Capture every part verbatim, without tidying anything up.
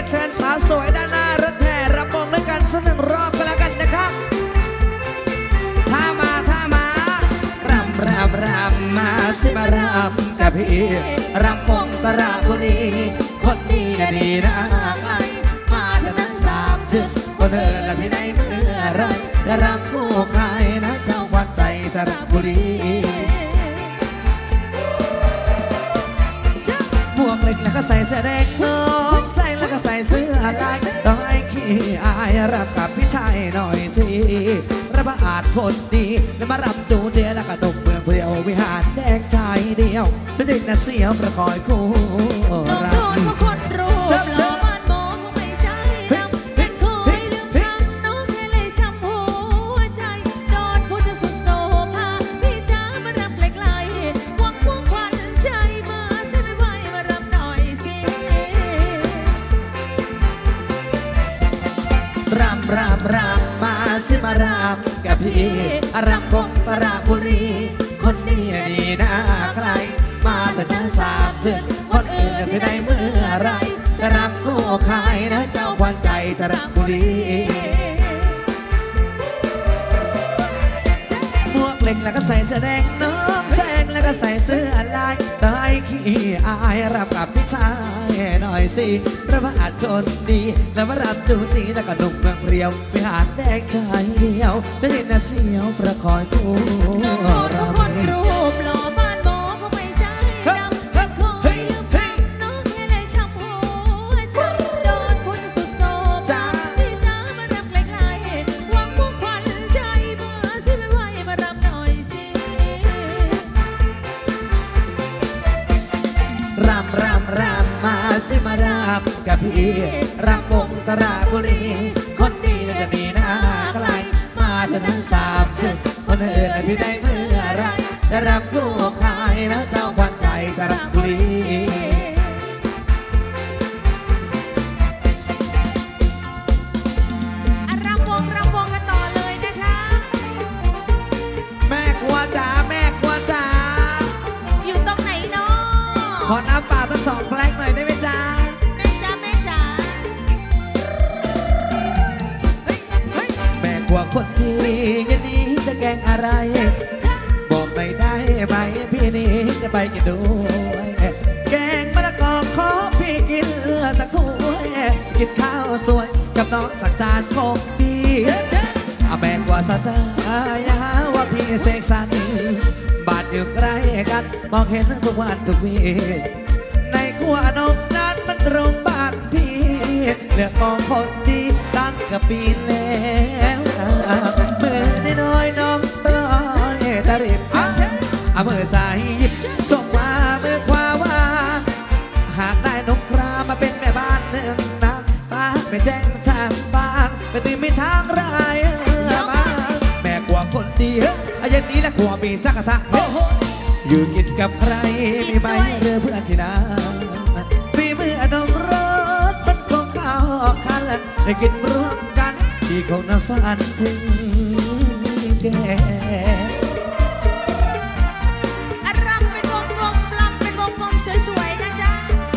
เชิญสาวสวยด้านหน้ารถแห่รำวงด้วยกันสักหนึ่งรอบก็แล้วกันนะครับถ้ามาถ้ามารำรำรำมาสิมารำกับพี่รำวงสระบุรีคนดีดีนะไอมาเถอะนั้นสามจึงคนเดินที่ไหนเมื่อไรจะรำคู่ใครนะเจ้าวัดใจสระบุรีหมวกเล็กแล้วก็ใส่เสื้อแดงน้องใส่แล้วก็ใส่เสื้อลายต้องไอ้ขี้อายรับกับพี่ชายหน่อยสิระบาดคนดีแล้วมารำจูเดียแล้วก็ดมเมืองเปรี้ยววิหารแดงใจเดียวแล้วเด็กน่ะเสียวประคอยคู่รำคนรู้หล่อบ้านมองไม่ใจรำเป็นคอยลืมคำน้องแค่เลยช้ำหัวใจโดนพูดจะสุดโซภาพี่จ้ามารำไกลๆหวังพวงควันใจมาใช่ไม่ไหวมารำหน่อยสิรำรำรำมาสิมารำกับพี่รำวงสระบุรีคนนี้ดีนะใครมาแต่หน้าสามจึงคนอื่นที่ได้เมื่อไรจะรำคู่ใครนะเจ้าควันใจสระบุรีหมวกเล็กแล้วก็ใส่เสื้อแดงน้องแดงแล้วก็ใส่เสื้อลายตายขี้อายรับกับพี่ชายหน่อยสิระบาดคนดีแล้วมารับจูจีแล้วก็นุ่มเมืองเปรี้ยวไปหาแดงใจเดียวได้เห็นน่ะเสียวประคอยคู่รำคนรูปหล่อบ้านโบเขาไม่ใจดำเป็นคอยลืมคำน้องแค่เลยช้ำหัวใจโดนพูดสุดโซภาพี่จ้ามารำไกลๆหวังพวงควันใจมาสิไม่ไหวมารำหน่อยสิรำรำรำมาสิมารำกับพี่รำวงสระบุรีคนดีจะดีนะไกลมาเถอะนั้นสามชื่อคนอื่นที่ได้เมื่อไรจะรำคู่ใครนะเจ้าควันใจสระบุรีรำวงรำวงกันต่อเลยนะคะแม่ครัวจ๋าแม่ครัวจ๋าอยู่ตรงไหนเนาะขอน้ำเปล่าตั้งสองแพลงหน่อยได้ไหมจ๊ะแม่จ๋าแม่จ๋าแม่ครัวคนดียันนี้จะแกงอะไรบอกไม่ได้ไหมพี่นี่จะไปกินด้วยแกงมะละกอขอพี่กินสักถ้วยกินข้าวสวยกับน้องสักจานคงดีเอาแม่ครัวสัจจายาว่าพี่เสกสรรบ้านอยู่ใกล้กันมองเห็นทุกวันทุกวีในครัวนกนั้นมันตรงบ้านพี่เลือกมองคนดีตั้งกับปีแล้วเมื่อได้น้อยน้องต้อยตะริบเอามือสายหยิบส่งมาเมื่อขวาว่าหากได้นกครามาเป็นแม่บ้านหนึ่งนางป้าไม่แจ้งทางบ้านไม่ตีไม่ทางไรมาแม่กว่าคนดีอายันนี้และขวมีสักกะทะอยู่กินกับใครมีไหมเรือเพื่อนที่นาฝีมืออนงรสมันคงเข้าคันได้กินร่วมกันที่คงน่าฝันถึงแก่รำเป็นวงกลมรำเป็นวงกลมสวยๆนะจ๊ะ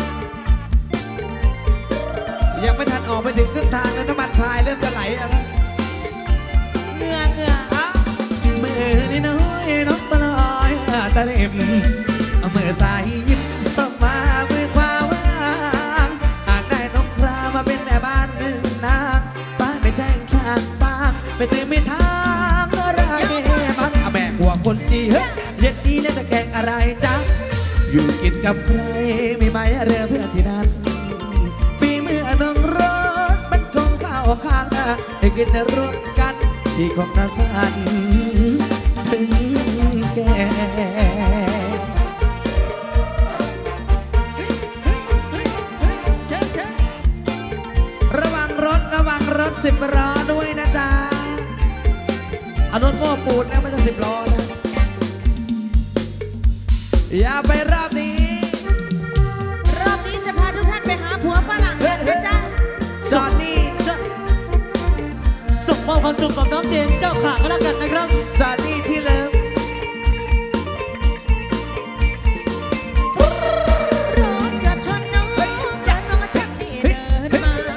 ยังไม่ทันออกไปถึงครึ่งทางแล้วน้ำมันพายเริ่มจะไหลแล้วเหงื่อเหงื่อมือนี่น้อยน้องตลอยตะเล็บมือสายยิบส่งมามือขวาว่างหากได้นกครามาเป็นแม่บ้านหนึ่งนางบ้านไม่แจ้งทางบ้านไม่ตื่นไม่ทางอะไรมั้งแม่กลัวคนดีเฮ้ยเย็นนี้แล้วจะแกงอะไรจ๊ะอยู่กินกับใครมีไหมเรือเพื่อนที่นั่นฝีมืออนงรสมันคงเข้าคันได้กินร่วมกันที่คงน่าฝันถึงแก่ระวังรถระวังรถสิบล้อด้วยนะจ๊ะเอารถโม้ปูนแล้วไม่ใช่สิบล้อนะอย่าไปรอบนี้รอบนี้จะพาทุกท่านไปหาผัวฝรั่งกันนะจ๊ะสอนนี่ส่งมอบความสุขกับน้องเจนเจ้าขาก็แล้วกันนะครับจอนนี่ที่เลิฟร้อนกับชนน้องอยากน้องมาจับนี่เดินมา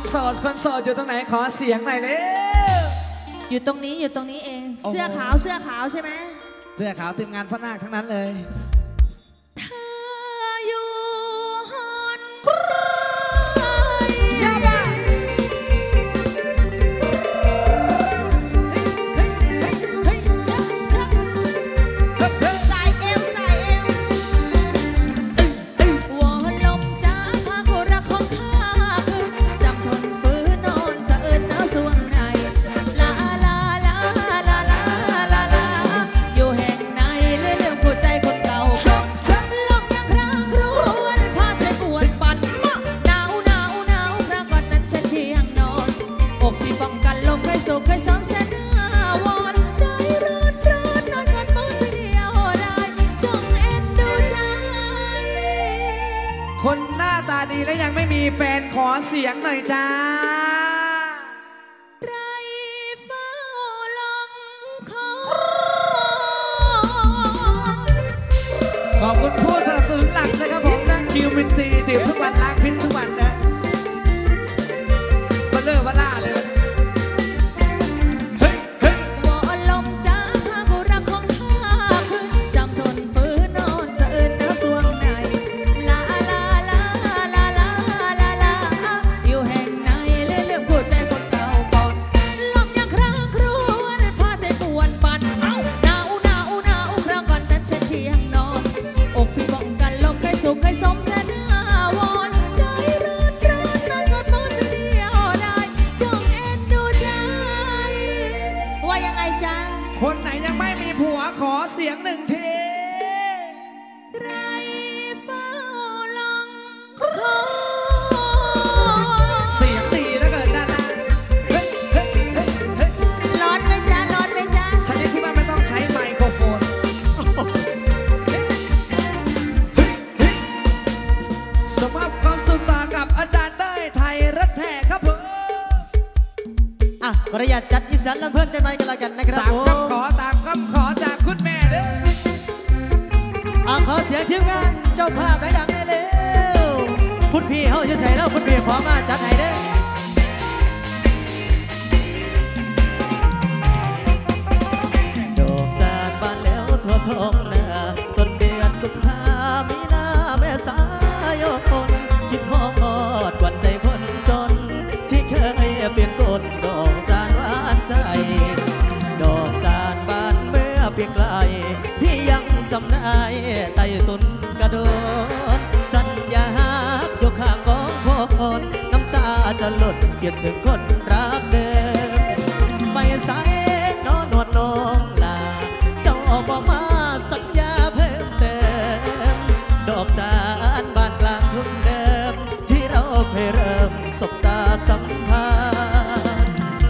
โสดคนโสดอยู่ตรงไหนขอเสียงหน่อยเลยอยู่ตรงนี้อยู่ตรงนี้เองเสื้อขาวเสื้อขาวใช่ไหมเสื้อขาวทีมงานพ่อนาคทั้งนั้นเลยเธออยู่หอนคนหน้าตาดีและยังไม่มีแฟนขอเสียงหน่อยจ้าไรเฝ้าลงคอขอบคุณผู้สนับสนุนหลักนะครับผมนั่งคิวมินซีดื่มทุกวันล้างพิษทุกวันนะมาเลิกมาล่าเลยคนไหนยังไม่มีผัวขอเสียงหนึ่งทีไรเฝ้าลงคอเสียงดีแล้วเกินด้านหน้าร้อนไหมจ๊ะร้อนไหมจ๊ะฉันคิดว่าไม่ต้องใช้ไมโครโฟนสภาพความสุขต่อกับอาจารย์ได้ไทยรัฐแท้ครับผมอ่ะขออนุญาตจัดอีสานลำเพลินจังหน่อยกันละกันนะครับตามคำขอตามคำขอจากคุณแม่เด้ออ่ะขอเสียงทีมงานเจ้าภาพดังๆได้เร็วคุณพี่เขาจะใส่แล้วคุณพี่ขอมาจัดให้เด้อดอกจานบานแล้วทั่วท้องนาต้นเดือนกุมภามีนาแม่สายคนคิดฮอดวันใจคนจนที่เคยเปลี่ยนกฎดอกจานหวานใจดอกจานบานเมื่อเพียงไกลพี่ยังจำได้ไต่ตุนกระโดดสัญญาหักยกข้างกองพลน้ำตาจะหล่นเกียดถึงคนรักเดิมไปสายนอนนวดน้องลาเจ้าบอกมาสัญญาเพิ่มเติมดอกจานบานกลางทุ่งเดิมที่เราเคยเริ่มสบตาสัมพันธ์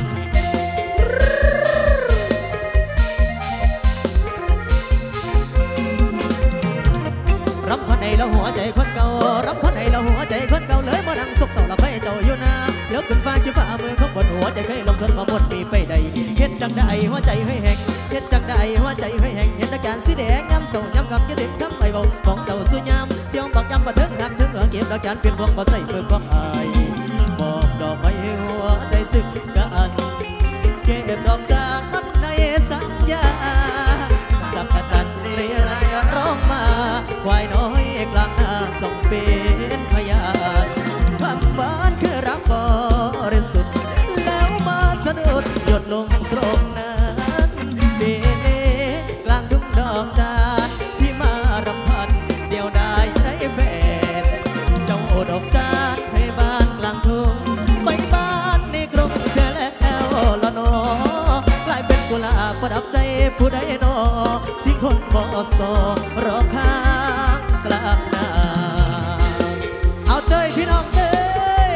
รับคนในเราหัวใจคนเก่ารับคนในเราหัวใจคนเก่าเลยมานั่งซกเศร้าละไปเจ้าอยู่นาแล้วขึ้นฟ้าคิดฝ่ามือของบนหัวใจเคยลงทุนมาหมดมีไปใดเฮ็ดจังได้หัวใจให้แห้งเฮ็ดจังได้หัวใจให้แห้งเห็นอาการสีแดงย้ำส่งย้ำกับยืดเด็กคำไปบอกของเจ้าสุยามเที่ยวปักย้ำมาถึงหักถึงเหลือเก็บดอกจานเปลี่ยนพวงบ่ใส่เปลือกของอายบอกดอกไม้หัวใจสึกกันเก็บดอกจากมันในสัญญาจับกันเลี้ยไรร้องมาควายน้อยกลางนาจงเป็นพยานคำบ้านคือรักบริสุทธิ์แล้วมาสะดุดหยดลงตรงนั้นเดเนกลางทุ่งดอกจานที่มารำพันเดียวได้ไรแฟนเจ้าดอกจานให้บ้านกลางทุ่งไปบ้านในกรุงเสียแล้วละนอกลายเป็นกุหลาบประดับใจผู้ใดนอที่คนบ่สอรอข้างกลางนาเอาเตยพี่น้องเตย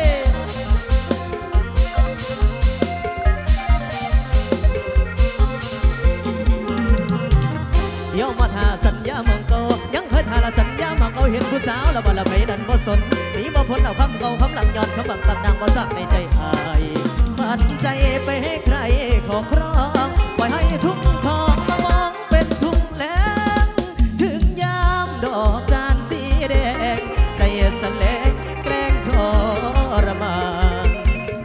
เดี๋ยวมาทาสัญญามองเก่ายังเคยทาละสัญญามองเก่าเห็นผู้สาวแล้วบ่ละไปนั่นบ่สนหนีบ่พ้นเอาคำเก่าคำหลังย้อนคำบังตำนางบ่สักในใจอายมันใจไปให้ใครขอครองปล่อยให้ทุ่งทองมามองเป็นทุ่งแล้งถึงยามดอกจานสีแดงใจสแลงแกล้งทรมาน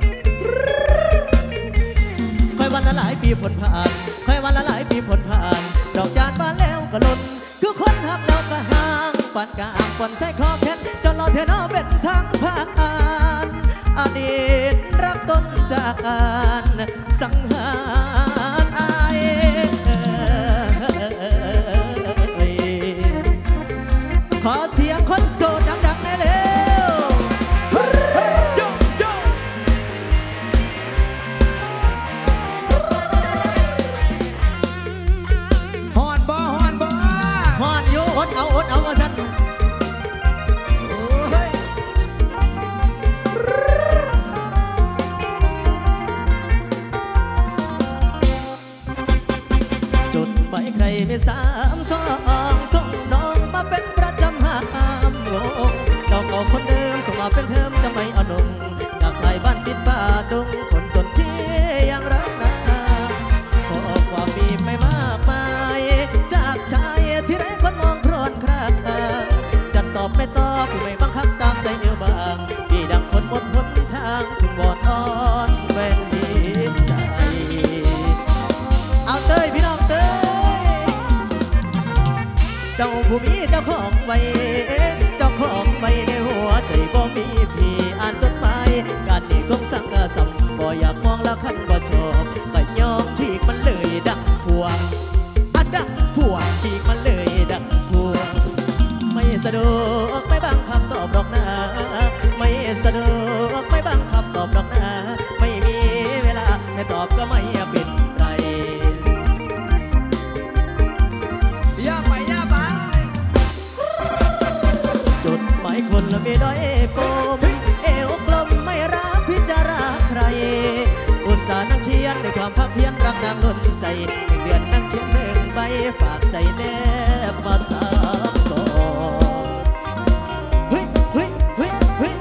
ปีผลผ่านค่อยวันละหลายปีผลผ่านดอกจานบานแล้วก็หล่นคือคนหักแล้วก็ห่างปัดกลางปนใส่คอแขนจนรอเทนอเป็นทางผ่านอดีตรักต้นจากการสังหารอายขอเสียงคนโสดดังๆแน่เร็วฮอนบ่ฮอนบ่ฮอนอยู่อดเอาอดเอาว่าฉันจุดหมายใครไม่สามสองส่งน้องมาเป็นประจำหามงงเจ้าเก่าคนเดิมส่งมาเป็นเทอมจะไม่อ่อนนุ่มจากชายบ้านติดป่าดงคนจนที่ยังรักนาขอความมีไม่มากมายจากชายที่ไร้คนมองครวนคราจะตอบไม่ตอบไม่บังคับตามใจเนื้อบางดีดังคนหมดหนทางถึงวอนอ่อนแฟนดีใจเอาเต้ยพี่น้องเต้ยเจ้าผู้มีเจ้าของไว้เจ้าของไว้ในหัวใจบ่มีพี่อ่านจดหมายการนี้คงสั่งกระสำบ่อยากมองแล้วคันบ่ชอบก็ยอมฉีกมันเลยดักพวงอันดักพวงฉีกมันเลยดักพวงไม่สะดวกไม่บังคับตอบดอกนะไม่สะดวกไม่บังคับตอบดอกนะไม่มีเวลาไม่ตอบก็ไม่เป็นไรย่าไปย่าไปจุดหมายคนละมีด้อยปมเอวกลมไม่รักพิจาราใครอุตส่าห์นั่งเขียนด้วยความภาคเพียรรักนางล้นใจหนึ่งเดือนนั่งเขียนหนึ่งใบฝากใจแนบมาสามสองเฮ้ยเฮ้ยเฮ้ยเฮ้ย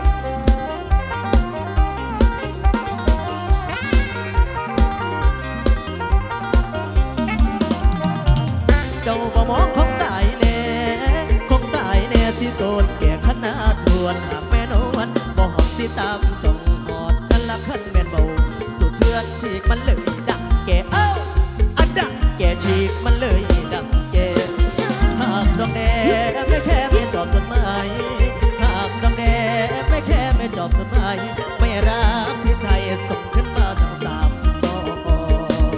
เจ้าบ่มองคงตายแน่คงตายแน่สิโตนแก่ขนาดทวนหากแม่นวันบ่หอบสิตามจงหอดกันละขันแม่นเบาสุดเทือนฉีกมันเลยดักแก่เอ้าอันดักแก่ฉีกมันเลยดักแก่หากดอกแดงไม่แค่ไม่จอบต้นไม้หากดอกแดงไม่แค่ไม่จอบต้นไม้ไม่รักพี่ชายส่งขึ้นมาทั้งสามสอง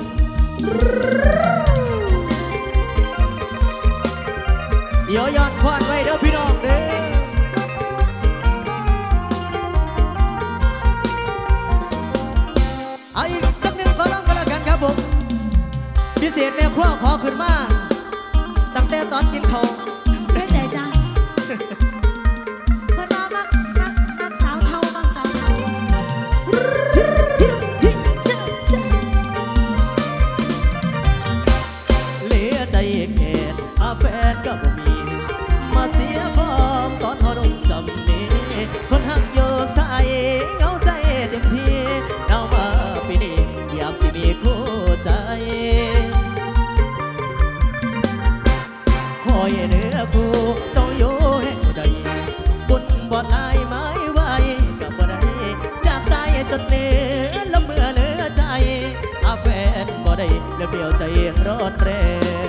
เดี๋ยวย้อนควานไว้เด้อพี่น้องเด้อเอาอีกสักหนึ่งขอร้องกันแล้วกันครับผมพิเศษแม่ครัวขอขึ้นมาตั้งแต่ตอนกินข้าวไม่แต่จ้าพอน้องมักมักมักสาวเทามักสาวเทาเหลือใจแค่หาแฟนก็บ่มีมาเสียฟอร์มตอนพอดมสำนีคนหักอยู่ใส่เงาใจเต็มที่เนามาปีนี้อยากสิมีคู่ใจคอยเนื้อผู้เจ้าอยู่แห่งใดบุญบ่ลายไม้ไว้กับบ่ได้จากตายจนเนื้อละเมื่อเหลือใจอาแฟนบ่ได้แล้วเบี้ยวใจร้อนแรง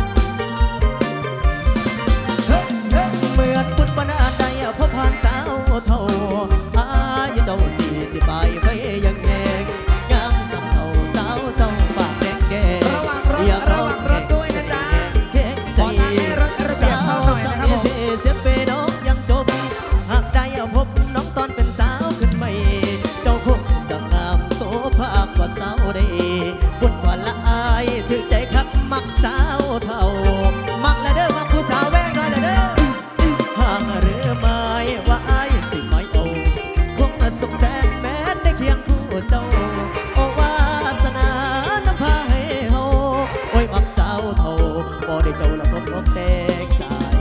เหมือนบุญบรรดาใดพบผ่านสาวเท่าอายุเจ้าสี่สิบปลายไว้ยังแหงงามสำเท่าสาวเจ้าปากแดงแดงอย่าร้องแข่งแข่งใจสาวสาวเสียเสียไปน้องยังจบหากได้พบน้องตอนเป็นสาวขึ้นใหม่เจ้าคงจะงามโสภาพกว่าสาวได้บุญกว่าละอายถึงใจคักมักสาวเท่ามักละเด้อมักผู้สาวแวงน้อยละเด้อห่างหรือไม่ว่าอายสิไม่เอาคงสุขแสนแม้ได้เคียงผู้เจ้าโอวาสนาน้ำพาให้เฮาโอ้ยมักสาวเท่าบ่ได้เจ้าละพบรถแตกตาย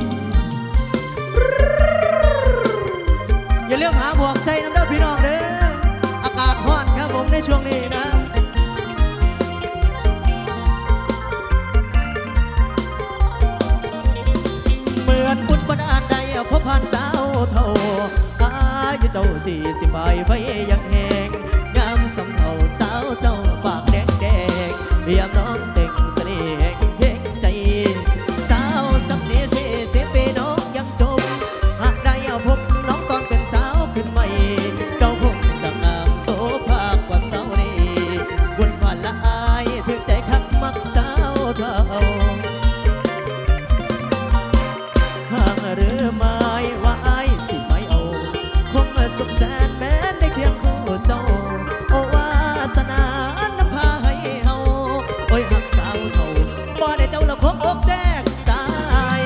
อย่าลืมหาหมวกใส่น้ำเด้อพี่น้องเด้ออากาศร้อนครับผมในช่วงนี้นะเหมือนบุญบันดาลใดพบผ่านสาวเท่าอายุเจ้าสี่สิบปลายไว้ยังแหงงามสำเท่าสาวเจ้าปากแดงแดงยามน้องเต็งเสน่ห์แห่งเพ่งใจสาวสำเนียงเสียเสียไปน้องยังจมหากได้เอาพบน้องตอนเป็นสาวขึ้นใหม่เจ้าคงจะงามโสภากว่าสาวนี้วนผ่านละอายถึงใจคักมักสาวเท่าห่างหรือไม่ว่าอายสิไม่เอาคงสมแสนแม้ได้เคียงคู่เจ้าโอวาสนานำพาให้เฮาโอ้ยหักสาวเท่าบ่ได้เจ้าละคงอกแดงตาย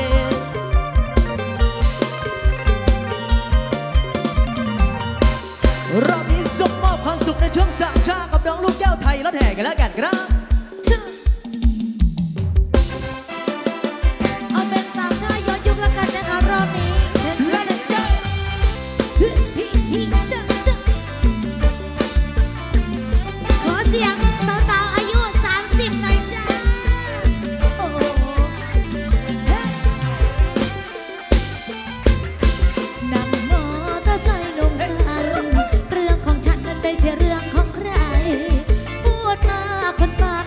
รอบนี้ส่งมอบความสุขในช่วงสามชากับน้องลูกแก้วไทยรถแห่กันแล้วกันครับเอาเป็นสามชาย้อนยุคแล้วกันนะคะรอบนี้ Let's go ขอเสียงสาวๆอายุสามสิบหน่อยจ้าโอ้โหนั่งมอเตอร์ไซค์ลงสารเรื่องของฉันนั้นไม่ใช่เรื่องของใครพูดมาคนป่า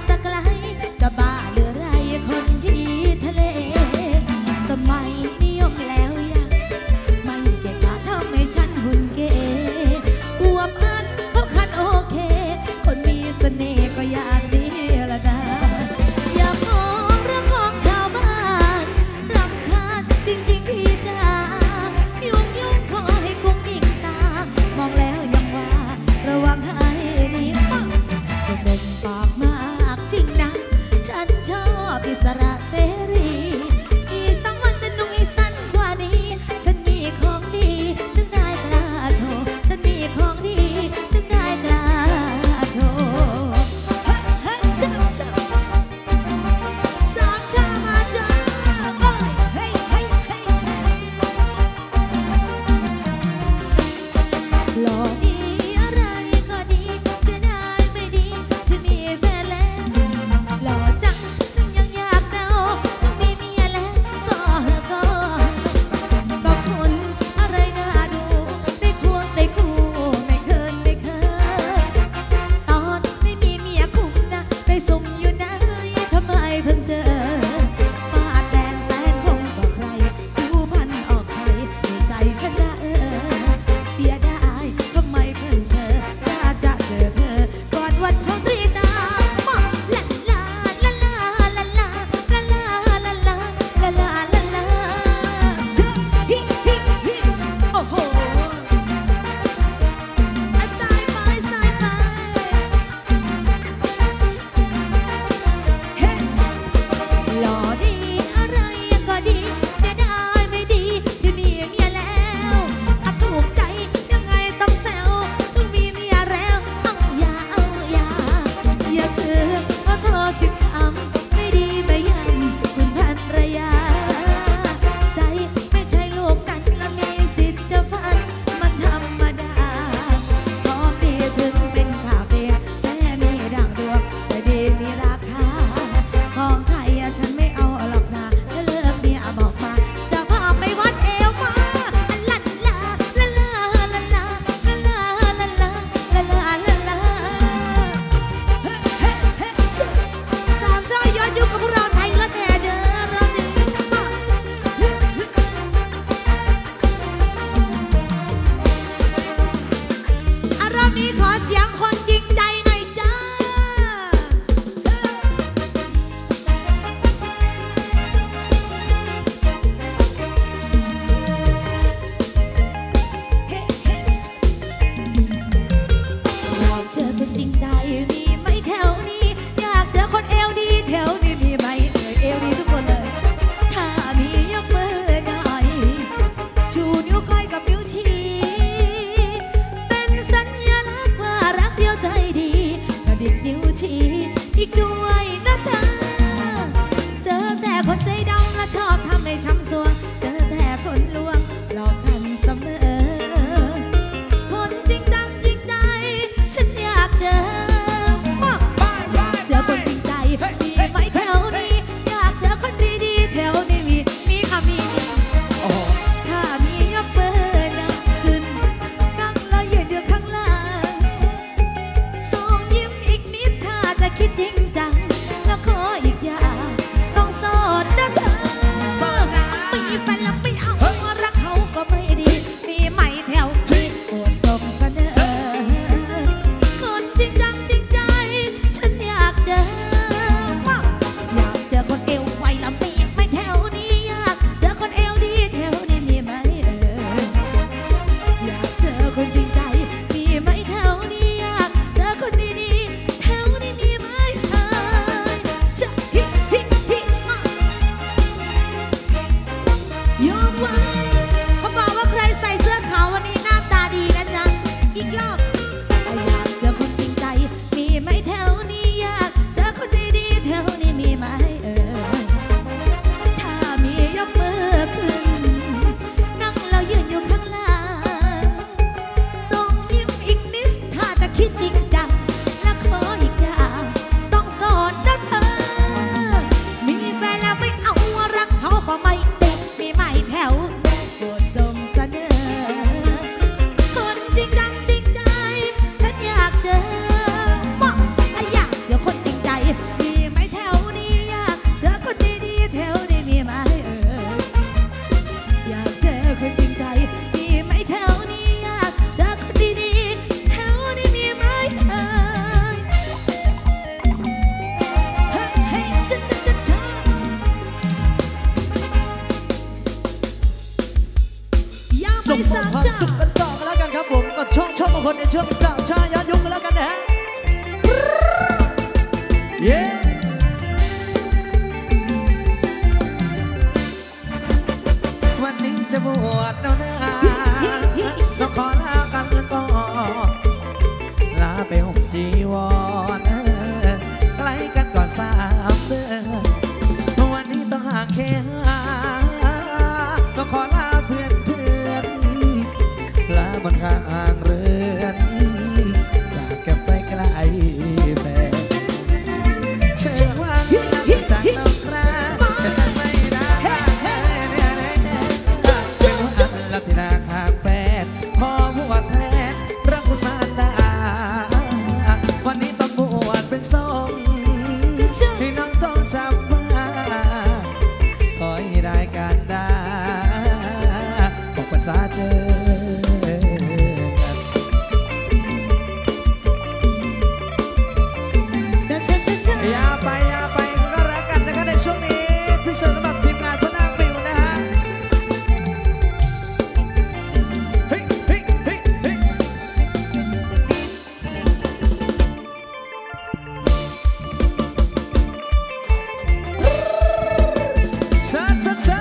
ยอมไว้เขาบอกว่าใครใส่เสื้อขาววันนี้หน้าตาดีนะจ๊ะอีกรอบอยากเจอคนจริงใจมีไหมแถวนี้อยากเจอคนดีๆแถวนี้มีไหมเออถ้ามียกมือขึ้นนั่งเรายืนอยู่ข้างหลังส่งยิ้มอีกนิดถ้าจะคิดจริงจังและขออีกอย่างต้องสอนนะเธอมีแฟนแล้วไม่เอารักเขาก็ไม่ติดมีไหมแถวโปรดจงเสนอคนจริงจังจริงใจฉันอยากเจอบอกอยากเจอคนจริงใจมีไหมแถวนี้อยากเจอคนดีๆแถวนี้มีไหมเอออยากเจอคนจริงใจมีไหมแถวนี้อยากเจอคนดีๆแถวนี้มีไหมเออเฮ้ยเฮ้ยจ๊ะจ๊ะจ๊ะจ๊ะอย่าส่งไปมสาอบมความชาสุขกันต่อกันแล้วกันครับผมกับช่องช่องของคนในช่วงสาวชาย้อนยุคกันแล้วกันนะฮะเย้วันนี้จะบวชแล้วนะต้องขอลากันก่อนลาไปห่มจีวรไกลกันก่อนสามเดือนวันนี้ต้องห่างแค่ห่างต้องขอลาเพื่อนเพื่อนลาบนข้างเรือนจากแก้มไปไกลแฟนเชื่อว่าจากเราคราเป็นไม่ได้เป็นอันลักษณะข้างแฟนขอบวชแทนพระคุณมารดาวันนี้ต้องบวชเป็นทรงให้น้องต้องจำมาขอให้ได้การดาบอกภาษาเจออย่าไปอย่าไปก็รักกันนะคะในช่วงนี้พิเศษสำหรับทีมงานพระนางฟิวนะฮะเฮ้ยเฮ้ยเฮ้ยเฮ้ยชาชาชา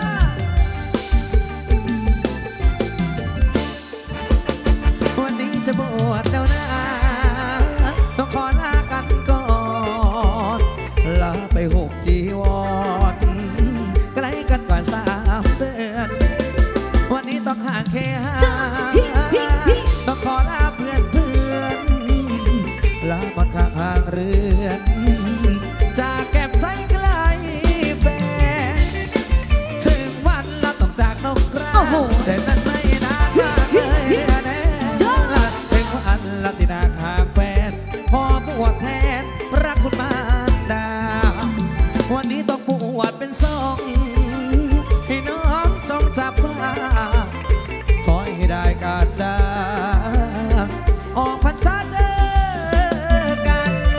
วันนี้จะบวชแล้วนะต้องขอลากันก่อนลาไปหกจีวรไกลกันกว่าสามเดือนวันนี้ต้องห่างแค่ห่างต้องขอลาเพื่อนเพื่อนลาบนข้างเรือนจากแก้มใสไกลแฟนถึงวันเราต้องจากนกกระแต่นั้นไม่นานมากเลยแน่ละถึงวันเราที่นาข้างแฟนพอบวชแทนพระคุณมารดาวันนี้ต้องบวชเป็นทรงให้น้องต้องจับมาขอให้ได้การดาออกพรรษาเจอกัน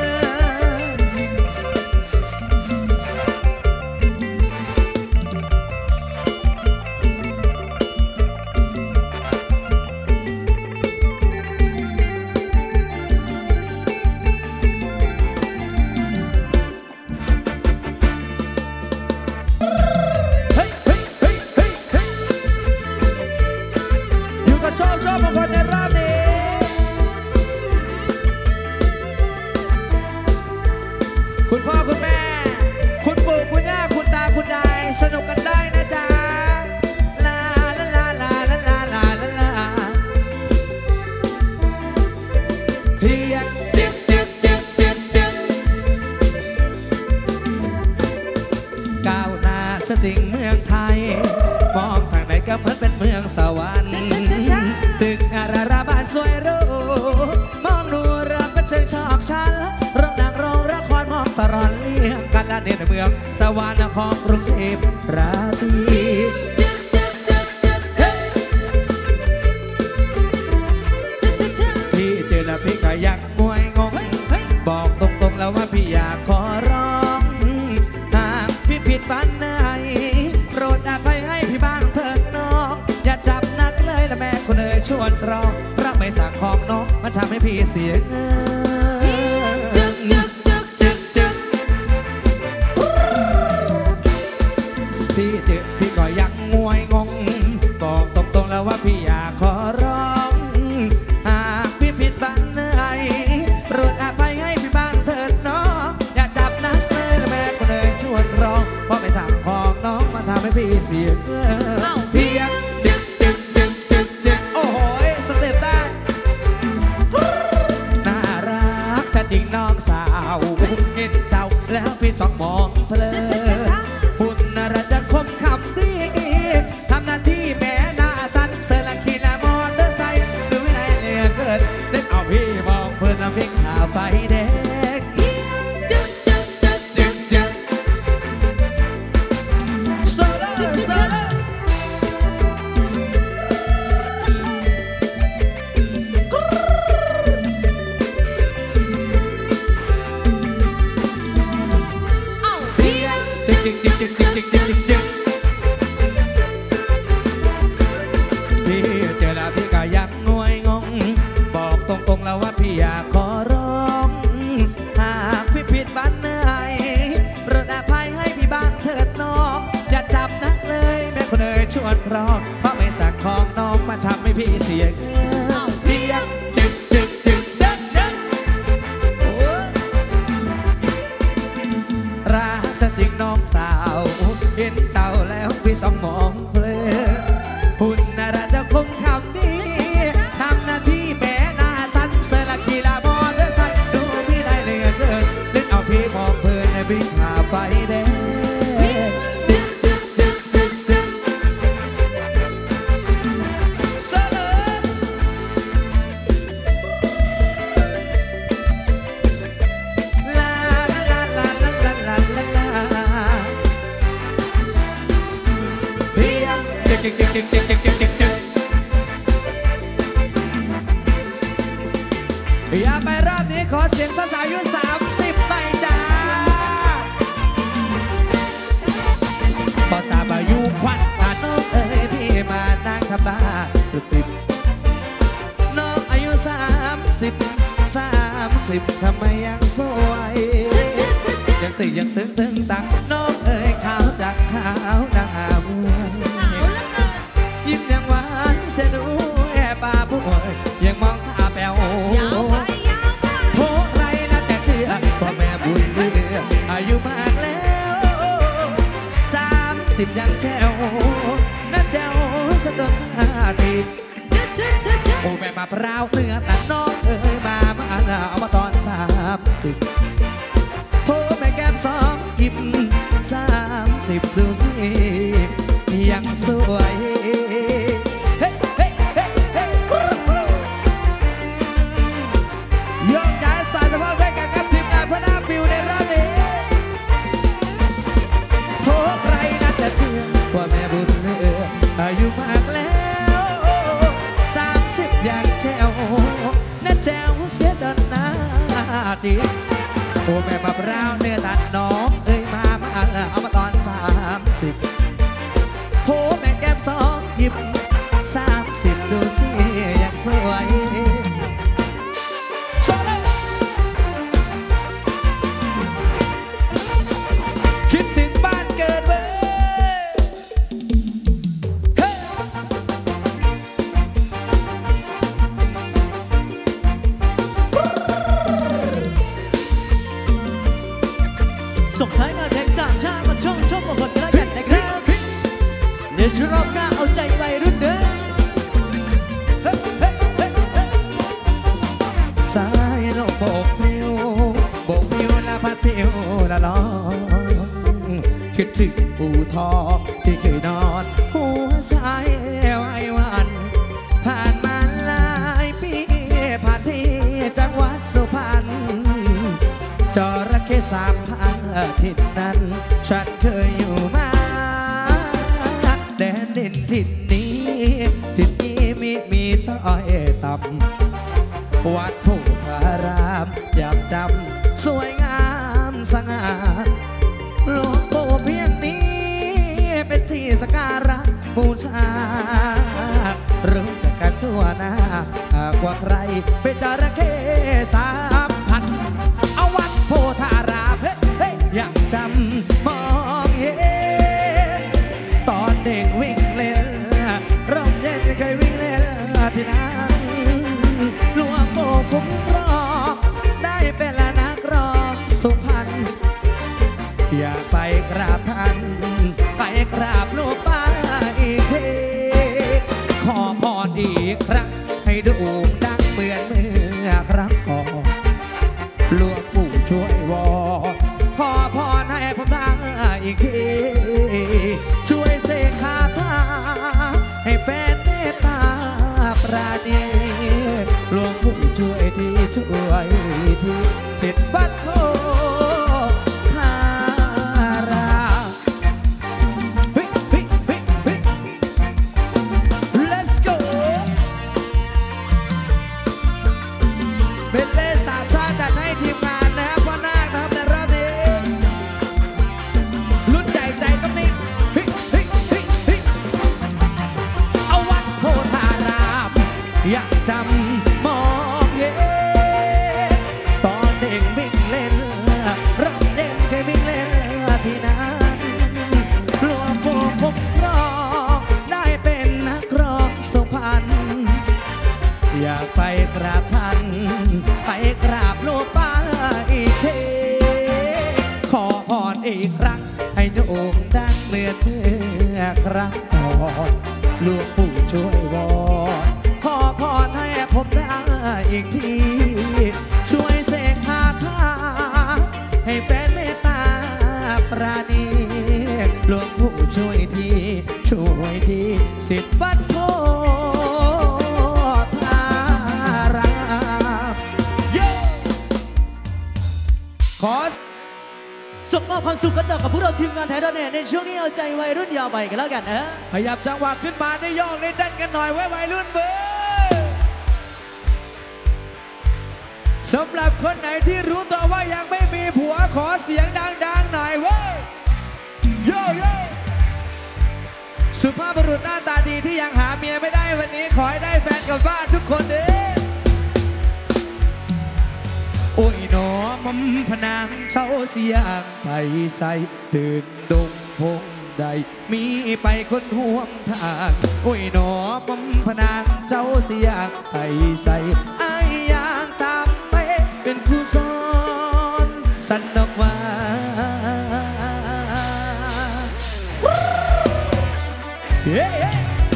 สิ่งเมืองไทยมองทางไหนก็เหมือนเป็นเมืองสวรรค์ตึกอาราราบ้านสวยหรูมองดูเรือเป็นเชิงชอกชันโรงหนังโรงละครมองตลอดเลี้ยงกันด้านในเมืองสวรรค์ของกรุงเทพราตรีพี่เจอแล้วพี่ก็อยากงวยงงบอกตรงๆแล้วว่าพี่อยากขอร้องหากพี่ผิดบ้านไหนโปรดอภัยให้พี่บ้างเถิดน้องอย่าจับนักเลยละแม่คนเอ่ยชวนรอเพราะไม่สั่งของน้องมันทำให้พี่เสียเงินพี่เจอพี่ก็อยากงวยงงบอกตรงๆแล้วว่าพี่อยากขอร้องหากพี่ผิดบังไหนโปรดอภัยให้พี่บ้างเถิดน้องอย่าจับนักเลยแม่ก็เลยชวนร้องเพราะไปทำของน้องมาทำให้พี่เสียเงินเพียงดึกดึกดึกดึกดึกโอ้โหสเต็ปได้น่ารักแต่จริงน้องสาวเห็นเจ้าแล้วพี่ต้องมองเพลินหุ่นน่ารักจะคมคำดีทำหน้าที่แม่หน้าสันเซอร์ลังคีและมอเตอร์ไซค์ดูไม่ได้เหลือเกินเล่นเอาพี่มองเพลินน้ำพริกขาไฟแดงจึ๊กจึ๊กจึ๊กจึ๊กจึ๊กโซโล่โซโล่จึ๊กจึ๊กจึ๊กจึ๊กจึ๊กจึ๊กจึ๊กจึ๊กพี่เจอแล้วพี่ก็ยังงวยงงบอกตรงๆแล้วว่าพี่อยากขอร้องหากพี่ผิดบันไหนโปรดอภัยให้พี่บ้างเถิดน้องอย่าจับนักเลยแม่คนเอ่ยชวนร้องเพราะไม่สั่งของน้องมาทำให้พี่เสียเงินพี่ยังจึ๊กจึ๊กจึ๊กจึ๊กจึ๊กรักแต่จริงน้องสาวเห็นเจ้าแล้วพี่ต้องมองเพลินหุ่นน่ารักจะคงคำดีทำหน้าที่แม่หน้าสันเซอร์ลักกีฬามอเตอร์ไซค์ดูพี่ได้เหลือเกินเล่นเอาพี่มองเพลินในวิ่งหาไฟแดงดึกดึกดึกดึกดึกเสลอลาลาลาลาลาลาลาลาเพียงจึ๊กจึ๊กจึ๊กจึ๊กจึ๊กจึ๊กจึ๊กจึ๊กอย่าไปรอบนี้ขอเสียงสาวอายุสามสิบไปจ้าพอตาบายุควันตาน้องเอ๋ยพี่มานั่งทำตาตุติดน้องอายุสามสิบสามสิบทำไมยังสวยยังตื่นยังตึงตึงตังน้องเอ๋ยขาวจากขาวนางอาบวยยิ้มยังหวานเสียดูแอบปาผู้ป่วยยังมองตาแป๋วยาวไปยาวไปโทษไรนะแต่เชื่อพ่อแม่บุญเรืออายุมากแล้วสามสิบยังแจ๋วน่าแจ๋วสะดุดห้าทีโอ้แม่มาพราวเนื้อแต่น้องเอ๋ยมามาเอามาตอนสามสิบโทษแม่แก้มสองยิ้มสามสิบดูสิยังสวยยกย้ายสายเฉพาะด้วยกันกับทีมงานพระนาปิวในรอบนี้โทษใครน่าจะเชื่อว่าแม่บุญเนืออายุมากแล้วสามสิบอย่างแจ๋วน่าแจ๋วเสียจนหน้าจีโอ้แม่มาพราวเนื้อตัดน้องเอ้ยมามาเอามาตอนสามสิบโหแม่แก้มสองยิ้มสามสิบดูสิยังสวยคิดถึงบ้านเกิดเว้ยส่งท้ายงานเพลงสามชาติก็ช่องช่องมาคนกันแล้วกันนะครับเดี๋ยวรอบหน้าเอาใจวัยรุ่นเด้อสายลมโบกพิวโบกพิวละพัดพิวละลองคิดถึงปูทองที่เคยนอนหัวใจไว้วันผ่านมาหลายปีผ่านที่จังหวัดสุพรรณจระเข้สามพันทิศนั้นฉันเคยอยู่มาแดนดินทิศนี้ทิศนี้มีมีต้อยต่ำวัดพุทธารามยามจำสวยงามสง่าหลวงปู่เพียงนี้เป็นที่สักการะบูชารู้จักกันทั่วหน้ากว่าใครเป็นจระเข้สามพันเอาวัดโพธารามเฮ้เฮ้ยังจำมองเห็นตอนเด็กวิ่งเล่นที่นั้นหลวงปู่คุ้มครองได้เป็นนักร้องสุพรรณอยากไปกราบท่านไปกราบหลวงป้าอีกทีขอพรอีกครั้งให้โด่งดังเหมือนเมื่อครั้งก่อนหลวงปู่ช่วยวอนขอพรให้ผมได้อีกทีช่วยเสกคาถาให้เป็นเมตตาปราณีหลวงปู่ช่วยที่ช่วยที่สิทธิ์วัดโพธารามเฮ้ยเฮ้ยเฮ้ยเฮ้ย Let's go เป็นเลสามชาติจัดให้ทีมงานนะครับพ่อนาคนะครับในรอบนี้รุ่นใหญ่ใจต้องนิ่งเฮ้ยเฮ้ยเฮ้ยเฮ้ยเอาวัดโพธารามอยากจำมองเห็นตอนเด็กวิ่งเล่นรอบเด็กเคยวิ่งเล่นที่นั้นหลวงปู่คุ้มครองได้เป็นนักร้องสุพรรณอยากไปกราบท่านไปกราบหลวงป้าอีกทีขอพรอีกครั้งให้โด่งดังเหมือนเมื่อครั้งก่อนหลวงปู่ช่วยวอนขอพรให้ผมได้อีกทีช่วยเสกคาถาให้เป็นเมตตาปราณีหลวงปู่ช่วยทีช่วยทีสิทธิ์วัดโพธารามขอส่งมอบความสุขกันต่อกับพวกเราทีมงานไทยดอทเน็ตในช่วงนี้เอาใจวัยรุ่นยาวไปกันแล้วกันนะขยับจังหวะขึ้นมาได้โยกได้เต้นกันหน่อยไว้วัยรุ่นเบอร์สำหรับคนไหนที่รู้ตัวว่ายังไม่มีผัวขอเสียงดังๆหน่อยเว้ยโยโย่สุภาพบุรุษหน้าตาดีที่ยังหาเมียไม่ได้วันนี้ขอให้ได้แฟนกับบ้านทุกคนเด้โอ้ยหนอมัมพนางเศร้าเสียงไปใส่ตื่นดงพงใดมีไปคนห่วงทางโอ้ยหนอมัมพนางเจ้าเสียงไปใส่ไอ้ยางตามไปเป็นผู้สอนสันดอกว่าเย้เย้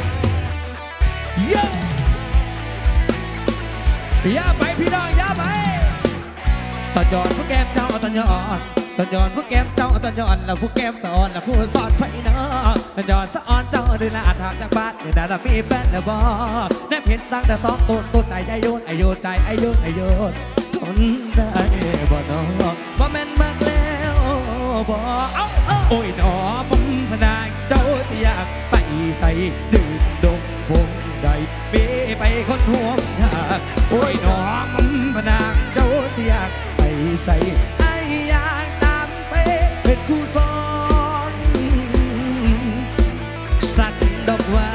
ย่าไปพี่น้องย่าไปตอนย้อนผู้แก้มเจ้าตอนย้อนตอนย้อนผู้แก้มเจ้าตอนย้อนแล้วผู้แก้มสอนแล้วผู้สอนไปเนาะตอนย้อนสะออนเจ้าด้วยนะทางจากบ้านเดี๋ยวน่าจะมีแฟนแล้วบ่แนบเห็นตั้งแต่สองต้นต้นใจไอโยนไอโยนใจไอโยนไอโยนทนได้บ่เนาะบ่แม่นมากแล้วบ่เอ้าโอ้ยหนอผมพนางเจ้าเสียไปใส่ดื่มดงพงใดมีไปคนห่วงทางโอ้ยหนอผมพนางเจ้าเสียไปใส่ไอ้ยางตามไปเป็นคู่ซ้อนสัตว์ดอกว่า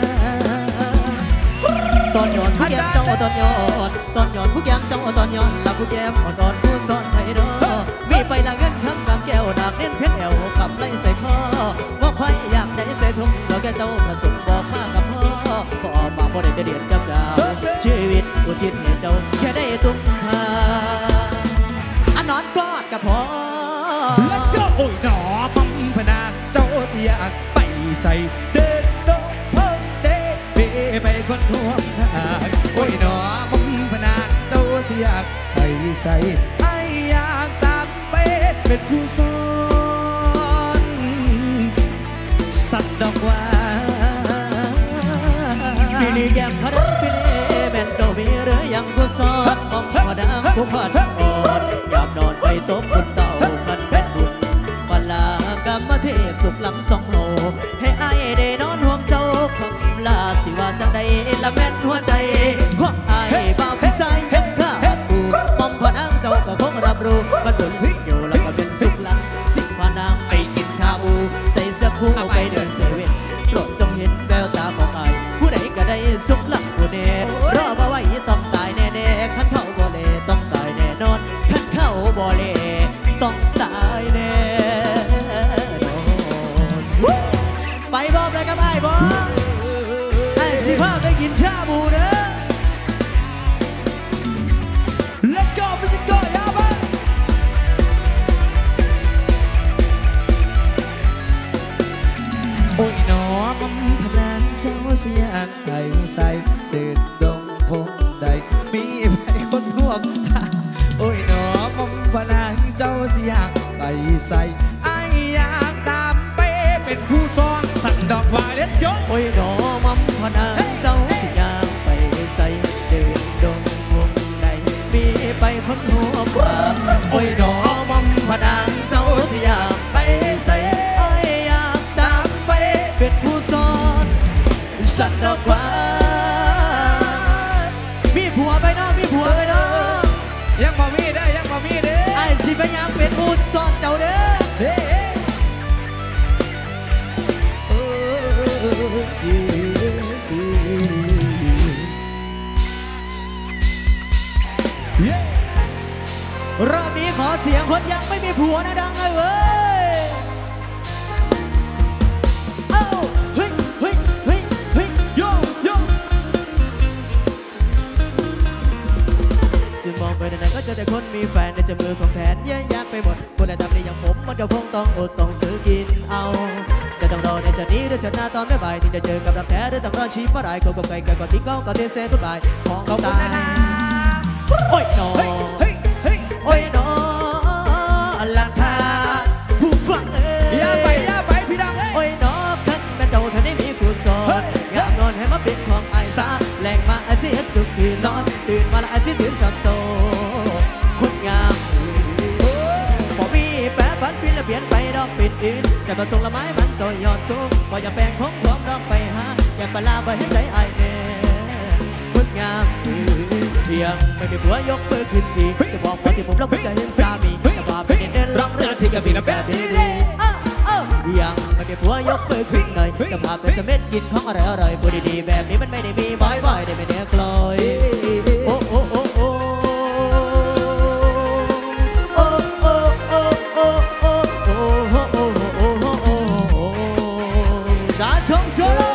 ตอนย้อนผู้แก้มเจ้าตอนย้อนตอนย้อนผู้แก้มเจ้าตอนย้อนแล้วผู้แก้มอ่อนอ่อนผู้ซ้อนไผ่เนาะมีไปละเงินคำกำแก้วดาบเน้นเพชรแอวกับไล่ใส่คอว่าใครอยากได้ใส่ทุ่งแล้วแกเจ้าประสบบอกมากกับพ่อพ่อมาบ่ได้เดียดกับดาวชีวิตอุทิศให้เจ้าแค่ได้ตุ้มพาอันนอนกอดกับพ่อแล้วเจ้าโอ้ยหนอมัมพนางเจ้าที่อยากไปใส่เดินโดนเพิ่งเด้ไปคนห่วงทางโอ้ยหนอมัมพนางเจ้าที่อยากไปใส่ไอ้ยางตามไปเป็นผู้สอนสัตว์ดอกว่าปีนี้แก้มพระปีนี้แม่นเศร้ามีหรือยังผู้สอนมองพอดังผู้พันอ่อนยามนอนไปตบคนเต่ากันเป็นบุญวันลากรรมเทพสุขหลังสองโหให้อายได้นอนห่วงเจ้าคำลาสิว่าจังใดละแม่นหัวใจของอายบ่าวผู้ชายเห็นข้าปูมองพอดังเจ้าก็คงรับรู้มันบุญอยู่แล้วก็เป็นสุขหลังสิพานางไปกินชาบูใส่เสื้อคู่ไปเดินเซเว่นโปรดจงเห็นแววตาของอายผู้ใดก็ได้สุขหลังผู้เน่รอมาไว้ต้องตายแน่ๆขันเข้าบ่เล่ต้องตายแน่นอนขันเข้าบ่เล่ต้องตายแน่นอนไปบอกเลยกับไอ้บอกไอ้สิพาไปกินชาบูเด้อเสียงใสใสตื่นดงพงใดมีไปคนร่วมทางโอ้ยหนอมอมพนางเจ้าเสียงใสใสไอ้อยากตามไปเป็นคู่ซ้อนสั่งดอกไม้ let's go โอ้ยหนอมัมพนางเจ้าสิยางไปใส่เดินดงวงใดมีไปคนหัวปากโอ้ยหนอมัมพนางเจ้าสิยางไปใส่ไอ้อยากตามไปเป็นผู้สอนสัตว์ดอกว่ามีผัวไปเนาะมีผัวไปเนาะยังบ่มีได้ยังบ่มีเด้อไอ้สิพยายามเป็นผู้สอนเจ้าเด้อเฮ้เออรอบนี้ขอเสียงคนยังไม่มีผัวนะดังเลยเว้ยเอ้าเฮ้ยเฮ้ยเฮ้ยเฮ้ยโยโยซึ่งมองไปไหนก็เจอแต่คนมีแฟนในจมือของแทนเยอะแยะไปหมดคนไหนทำดีอย่างผมมันก็คงต้องอดต้องซื้อกินเอาจะต้องรอในชาตินี้หรือชาติหน้าตอนไม่บ่ายที่จะเจอกับรักแท้หรือต้องรอชีพเมื่อไรก็กบไก่ไก่ก่อนที่ก้องก่อนที่เซทุกบ่ายของตายโอ้ยน้องเฮ้ยเฮ้ยโอ้ยน้อลันทาผู้ฟังเอ้ยอย่าไปอย่าไปพี่ดังเอ้ยโอ้ยน้อขันแม่เจ้าท่านนี้มีผู้สอนอยากนอนให้มาเป็นของไอ้สาแรงมาไอ้สิสุขคืนนอนตื่นมาละไอ้สิตื่นสับโซคนงามพอมีแปะบันฟินละเปลี่ยนไปดอกปิดอื่นจะมาส่งละไม้มันซอยยอดสูงพออย่าแปลงของความดอกไปหาอย่าปลาไปให้ใจไอ้แน่คนงามยังไม่มีผัวยกมือขึ้นทีจะบอกว่าที่ผมรักคุณจะเห็นสามีจะพาไปเดินล่องเรือที่กระบี่ละแบบนี้ยังไม่มีผัวยกมือขึ้นหน่อยจะพาไปเสม็ดกินของอร่อยอร่อยพูดดีๆแบบนี้มันไม่ได้มีบ่อยๆได้ไม่ได้กลอยโอ้โอ้โอ้โอ้โอ้โอ้โอ้โอ้โอ้โอ้โอ้โอ้โอ้โอ้จ้าชงโชว์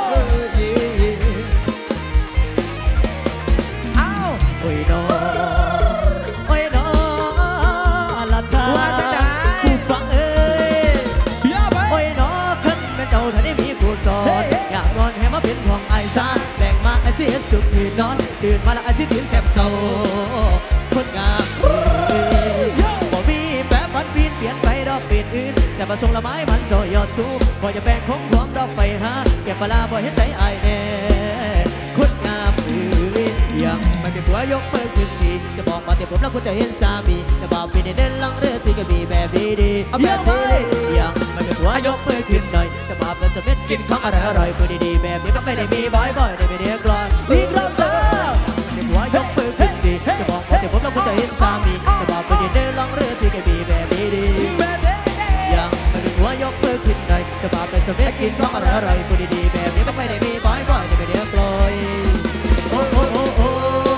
โอ้ยน้อโอ้ยน้อลันทาผู้ฟังเอ้ยโอ้ยน้อขึ้นแม่เจ้าท่านนี้มีผู้สอนอยากนอนให้มาเป็นของไอ้สาแบ่งมาไอ้สิสุขตื่นนอนตื่นมาละไอ้สิตื่นแสบเศร้าคนงามบ่มีแปะบันปีนเปลี่ยนไปดอกปีนอื่นจะมาส่งละไม้มันโซยอดสูงบ่อย่าแบ่งของความดอกไฟหาเก็บปลาบ่เห็นใจไอ้แน่คนงามยังไม่เป็นผัวยกมือขึ้นทีจะบอกมาแต่ผมแล้วคุณจะเห็นสามีจะบอกปีนี้เดินล่องเรือที่กระบี่แบบดีๆแบบนี้ยังไม่เป็นผัวยกมือขึ้นหน่อยจะมาเป็นสเม็ดกินของอร่อยอร่อยพูดดีๆแบบนี้ก็ไม่ได้มีบ่อยๆได้ไม่ได้กลอนอีกรอบเจ้าไม่เป็นผัวยกมือขึ้นทีจะบอกมาแต่ผมแล้วคุณจะเห็นสามีจะบอกปีนี้เดินล่องเรือที่กระบี่แบบดีๆยังไม่เป็นผัวยกมือขึ้นหน่อยจะมาเป็นสเม็ดกินของอร่อยอร่อยพูดดีๆแบบนี้ก็ไม่ได้มีบ่อยๆได้ไม่ได้กลอยโอ้โอ้โอ้โอ้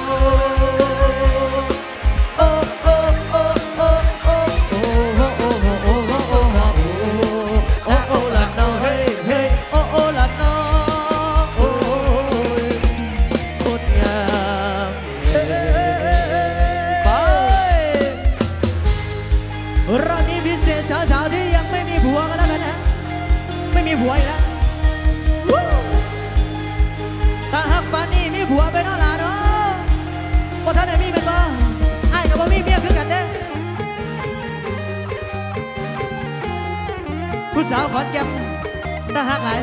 โอ้โอ้โอ้โอ้โอ้โอ้โอ้โอ้โอ้โอ้โอ้โอ้โอ้ละน้องเฮ้ยเฮ้ยโอ้โอ้ละน้องโอ้ยคนงามไปรอบนี้พิเศษสาวๆที่ยังไม่มีผัวกันแล้วกันนะไม่มีผัวอีกแล้วถ้าหักปานนี้มีผัวไปเนาะล่ะเนาะบ่ท่านได้มีเป็นบ่อ้ายก็บ่มีเมียคือกันเด้ผู้สาวขอนแก่นน่าฮักหลาย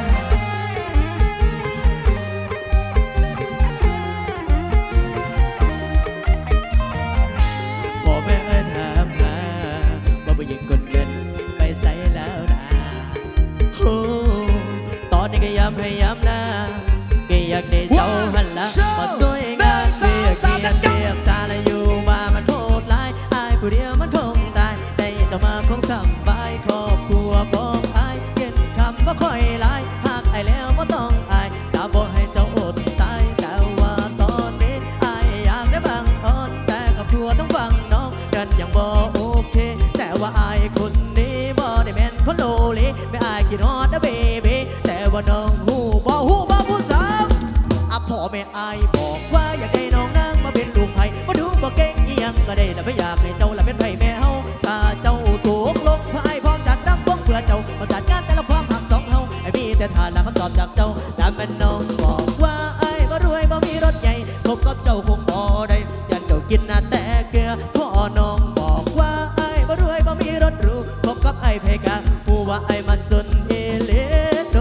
พ่อแม่เอ้ยถามหาว่าผู้หญิงคนเดินไปใส่แล้วนะโอ้ตอนนี้ก็ย้ำให้ย้ำนะอยากได้เจ้าหันละมาสวยงามเสียเกียรติเกียรติสาละอยู่มามันโคตรลายอายผู้เดียวมันคงตายได้เจ้ามาคงสบายครอบครัวของอายเย็นคำว่าค่อยลายหากอายแล้วก็ต้องอายจะบอกให้เจ้าอดตายแต่ว่าตอนนี้อายอยากได้บางอ่อนแต่ครอบครัวต้องฟังน้องกันยังบ่โอเคแต่ว่าอายคนนี้บ่ได้แม่นคนโลเลไม่อายกินฮอดนะเบบีแต่ว่าน้องหูบ่หูบ่ผู้สาวพ่อแม่อายบอกว่าอยากได้น้องนางมาเป็นลูกไผ่มาดูบ่เก่งอีหยังก็ได้แต่ไม่อยากให้เจ้าละเป็นไผ่แม่เฮาถ้าเจ้าตกลงพายพร้อมจัดรำวงเพื่อเจ้ามาจัดงานแต่ละความหักสองเฮาไอ้มีแต่ทานละคำตอบจากเจ้าแต่เป็นน้องบอกว่าไอ้บ่รวยบ่มีรถใหญ่พบกับเจ้าคงบ่ได้ยันเจ้ากินน่ะแต่เกลือพ่อน้องบอกว่าไอ้บ่รวยบ่มีรถหรูพบกับไอ้เพกาผู้ว่าไอ้มันจนเอเลโด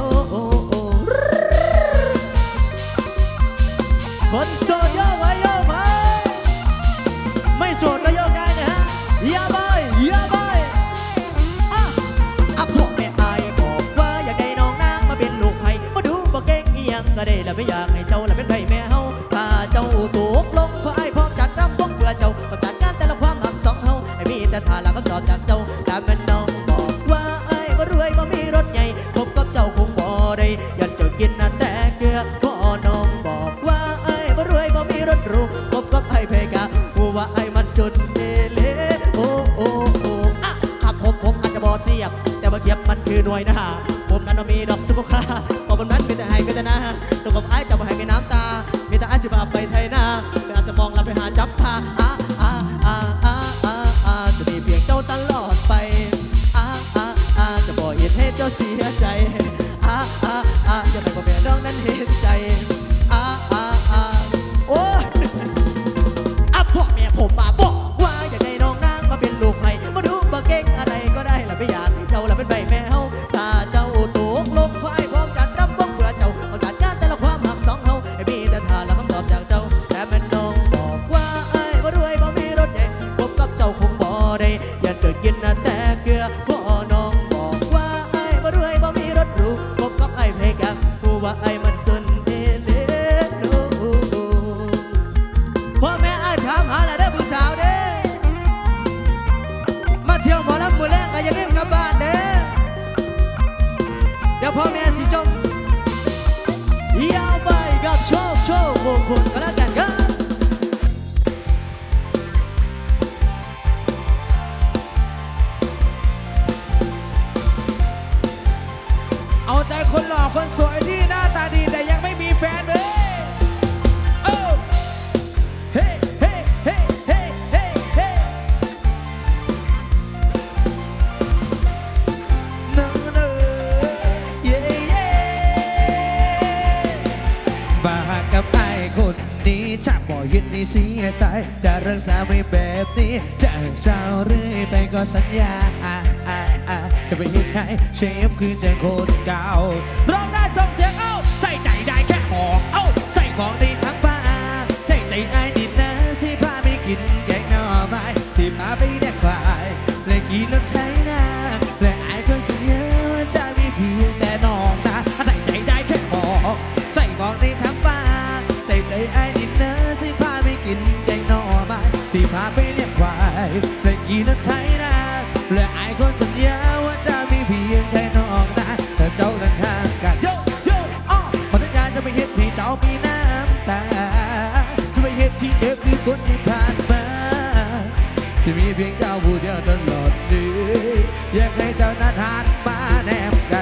คนโสดโยกไว้โยกไปไม่โสดก็โยกได้นะฮะอย่าบอยอย่าบอยอ่ะอ่ะพวกแม่อายบอกว่าอยากได้น้องนางมาเป็นลูกไผ่มาดูบ่เก่งอีหยังก็ได้แล้วไม่อยากให้เจ้าละเป็นไผ่แม่เฮาถ้าเจ้าตกลงเพราะไอ้พร้อมจัดรับพวกเบื่อเจ้าต้องจัดการแต่ละความหักสองเฮาไอ้มีแต่ทาละคำตอบจากเจ้าแต่เป็นน้องบอกว่าไอ้บ่รวยบ่มีรถใหญ่พบกับเจ้าคงบ่ได้ยันเจ้ากินน่ะแต่เกลือพ่อน้องบอกว่าไอ้บ่รวยบ่มีรถหรูพบกับไอ้เพกาผู้ว่าไอ้มันจนเอเลโอ้โอ้โอ้อะครับผมผมอาจจะบอเสียบแต่ว่าเทียบมันคือหน่วยนะผมนั้นมีดอกสุภาพอบนนั้นมีแต่ให้มีแต่นะตัวกับไอ้จะมาให้มีน้ำตามีแต่ไอ้สิบาไปไทยนาเป็นอาจจะมองเราไปหาจับผ้าอ่าอ่าอ่าอ่าอ่าอ่าจะมีเพียงเจ้าตลอดไปอ่าอ่าอ่าจะบอกเหตุให้เจ้าเสียใจอ่าอ่าอ่าอย่าไปบอกแม่น้องนั้นเห็นใจอ่าอ่าอ่าโอ้ยอ่ะพ่อแม่ผมมาบอกว่าอยากได้น้องนางมาเป็นลูกไผ่มาดูบ่เก่งอะไรก็ได้ละไม่อยากให้เจ้าละเป็นใบแม่เฮาถ้าเจ้าตกลงเพราะไอ้พร้อมจัดรับพวกเบื่อเจ้าเอาจัดการแต่ละความหักสองเฮาไอ้มีแต่ทาละคำตอบจากเจ้าแต่แม่น้องบอกว่าไอ้บ่รวยบ่มีรถใหญ่พบกับเจ้าคงบ่ได้อย่าเกิดกินน่ะแต่เกลือพ่อน้องบอกว่าไอ้บ่รวยบ่มีรถหรูพบกับไอ้เพกาผู้ว่าไอ้มันจนเอเลโนพ่อแม่ไอ้ถามหาละเด้อผู้สาวเด้มาเที่ยวหมอลำมือแรกก็อย่าลืมกลับบ้านเด้อเดี๋ยวพ่อแม่สิจมยาวไปกับโชคโชคมงคลก็แล้วกันครับเอาใจคนหล่อคนสวยที่หน้าตาดีแต่ยังไม่มีแฟนเลยโอ้เฮ้เฮ้เฮ้เฮ้เฮ้เฮ้น้องเนยเย่เย่มาหากับไอ้คนนี้จะบ่ยึดในเสียใจจะรักษาไม่แบบนี้จะให้เจ้าเรื่อยไปก็สัญญาจะไปให้ใครเชฟคือใจคนเก่าร้องได้จงเสียงเอ้าใส่ใจได้แค่หอกเอ้าใส่ของดีทั้งบ้านใส่ใจไอ้ดินนะสิพาไปกินแกงหน่อไม้ที่พาไปเลี้ยงควายและกินรถไถนาและไอ้คนสัญญาว่าจะมีเพียงแต่น้องตาใส่ใจได้แค่หอกใส่ของดีทั้งบ้านใส่ใจไอ้ดินนะสิพาไปกินแกงหน่อไม้ที่พาไปเลี้ยงควายและกินรถไถนาและไอ้คนสัญญาว่าจะมีเพียงแค่น้องตาแต่เจ้านั้นห่างกันโยโยอ้อมันสัญญาจะไม่เห็นที่เจ้ามีน้ำตาจะไม่เห็นที่เจ็บคือคนที่ผ่านมาจะมีเพียงเจ้าผู้เดียวตลอดดีอยากให้เจ้านั้นหันมาแนบกัน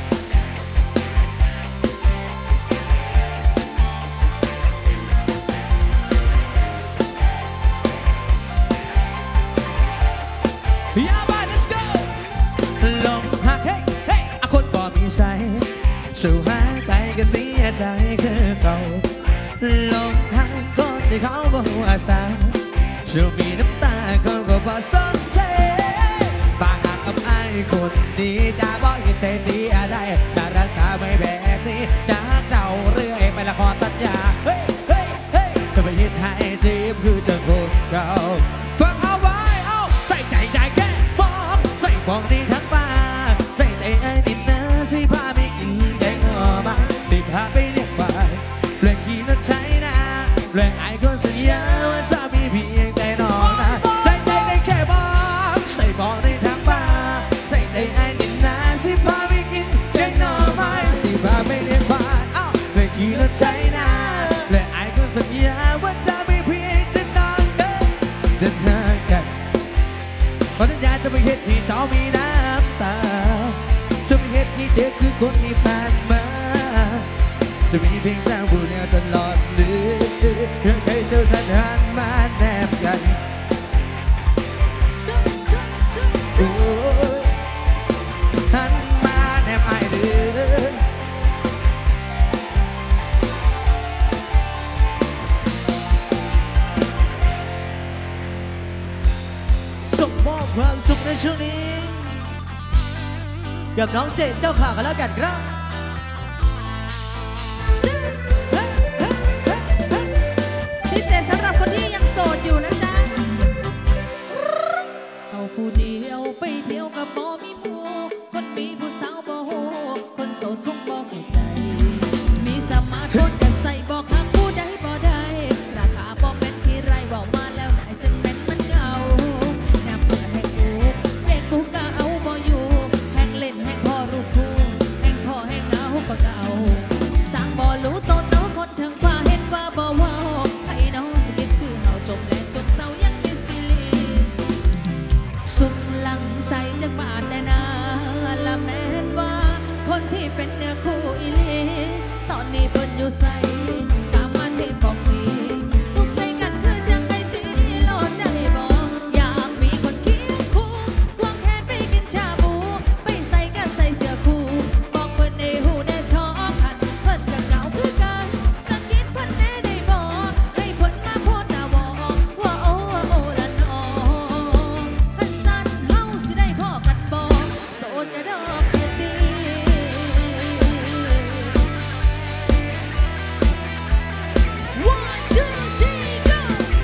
ยาบ้า let's go ลงหักเฮ้เฮ้อาคนบ่มีใจสู่หายไปก็เสียใจคือเก่าลงหักคนที่เขาบ่หัวสาสู่มีน้ำตาเขาก็บ่สนใจมาหักกับไอ้คนนี้จะบ่ยินเต็มอะไรแต่รักษาไม่แบบนี้จะเจ้าเรื่อยไปละครตัดยาเฮ้เฮ้เฮ้จะไปยินให้จีบคือจะคนเก่าฟังเอาไว้เอาใส่ใจใจแค่บอกใส่ของดีทั้งบ้านใส่ใจไอ้ดินนะสิพาไปกินแกงหน่อไม้ที่พาไปเลี้ยงควายและกินรถไถนาและไอ้คนสัญญาว่าจะมีเพียงแต่น้องนะใส่ใจได้แค่บอกใส่ของดีทั้งบ้านใส่ใจไอ้ดินนะสิพาไปกินแกงหน่อไม้ที่พาไปเลี้ยงควายเอ้าและกินรถไถนาและไอ้คนสัญญาว่าจะมีเพียงแต่น้องเดินเดินทางกันเพราะสัญญาจะไม่เห็นที่เจ้ามีน้ำตาจะไม่เห็นที่เด็กคือคนที่ผ่านมาจะมีเพียงเจ้าผู้เดียวตลอดหรืออยากให้เจ้าท่านหันมาแนบกันโอ้ยหันมาแนบไอ้เดือในช่วงนี้กับน้องเจนเจ้าขากันแล้วกันครับพิเศษสำหรับคนที่ยังโสดอยู่นะจ๊ะเอาผู้เดียวไปเที่ยวกับบ่มีผู้คนมีผู้สาวบ่โหคนโสดคงบ่เข้าใจมีสมาร์ทโฟนแต่ใส่บอกหาผู้ใดบ่ได้ราคาบ่เป็นที่ไรบอกมาแล้วไหนจึงเป็นมันเก่าแนบเปิดแห่งกูเฟซบุ๊กก็เอาบ่อยู่แห่งเล่นแห่งพอรูปคู่แห่งพอแห่งเอาบ่เก่าสร้างบ่รู้ตนเนาะคนถึงว่าเห็นว่าบ่เว้าให้น้องสกิดคือเฮาจบและจบเศร้ายังมีซีรีสุดหลังใส่จากบาทแต่นาละแม้นว่าคนที่เป็นเนื้อคู่อีเลตอนนี้เพิ่นอยู่ใส่ตามมาเทพบอกฟรีสุขใส่กันคือจังไอตีโลดได้บอกอยากมีคนเคียงคู่ควงแขนไปกินชาบูไปใส่ก็ใส่เสื้อคู่บอกเพิ่นในหูได้ชอบพันเพิ่นก็เก่าคือกันสักกินเพิ่นได้ได้บอกให้เพิ่นมาโพดหน้าบอกว่าโอ้โอ้ละน้องคันสั้นเฮาสิได้พอกันบอกโสดกระดอกแค่ตี One two three go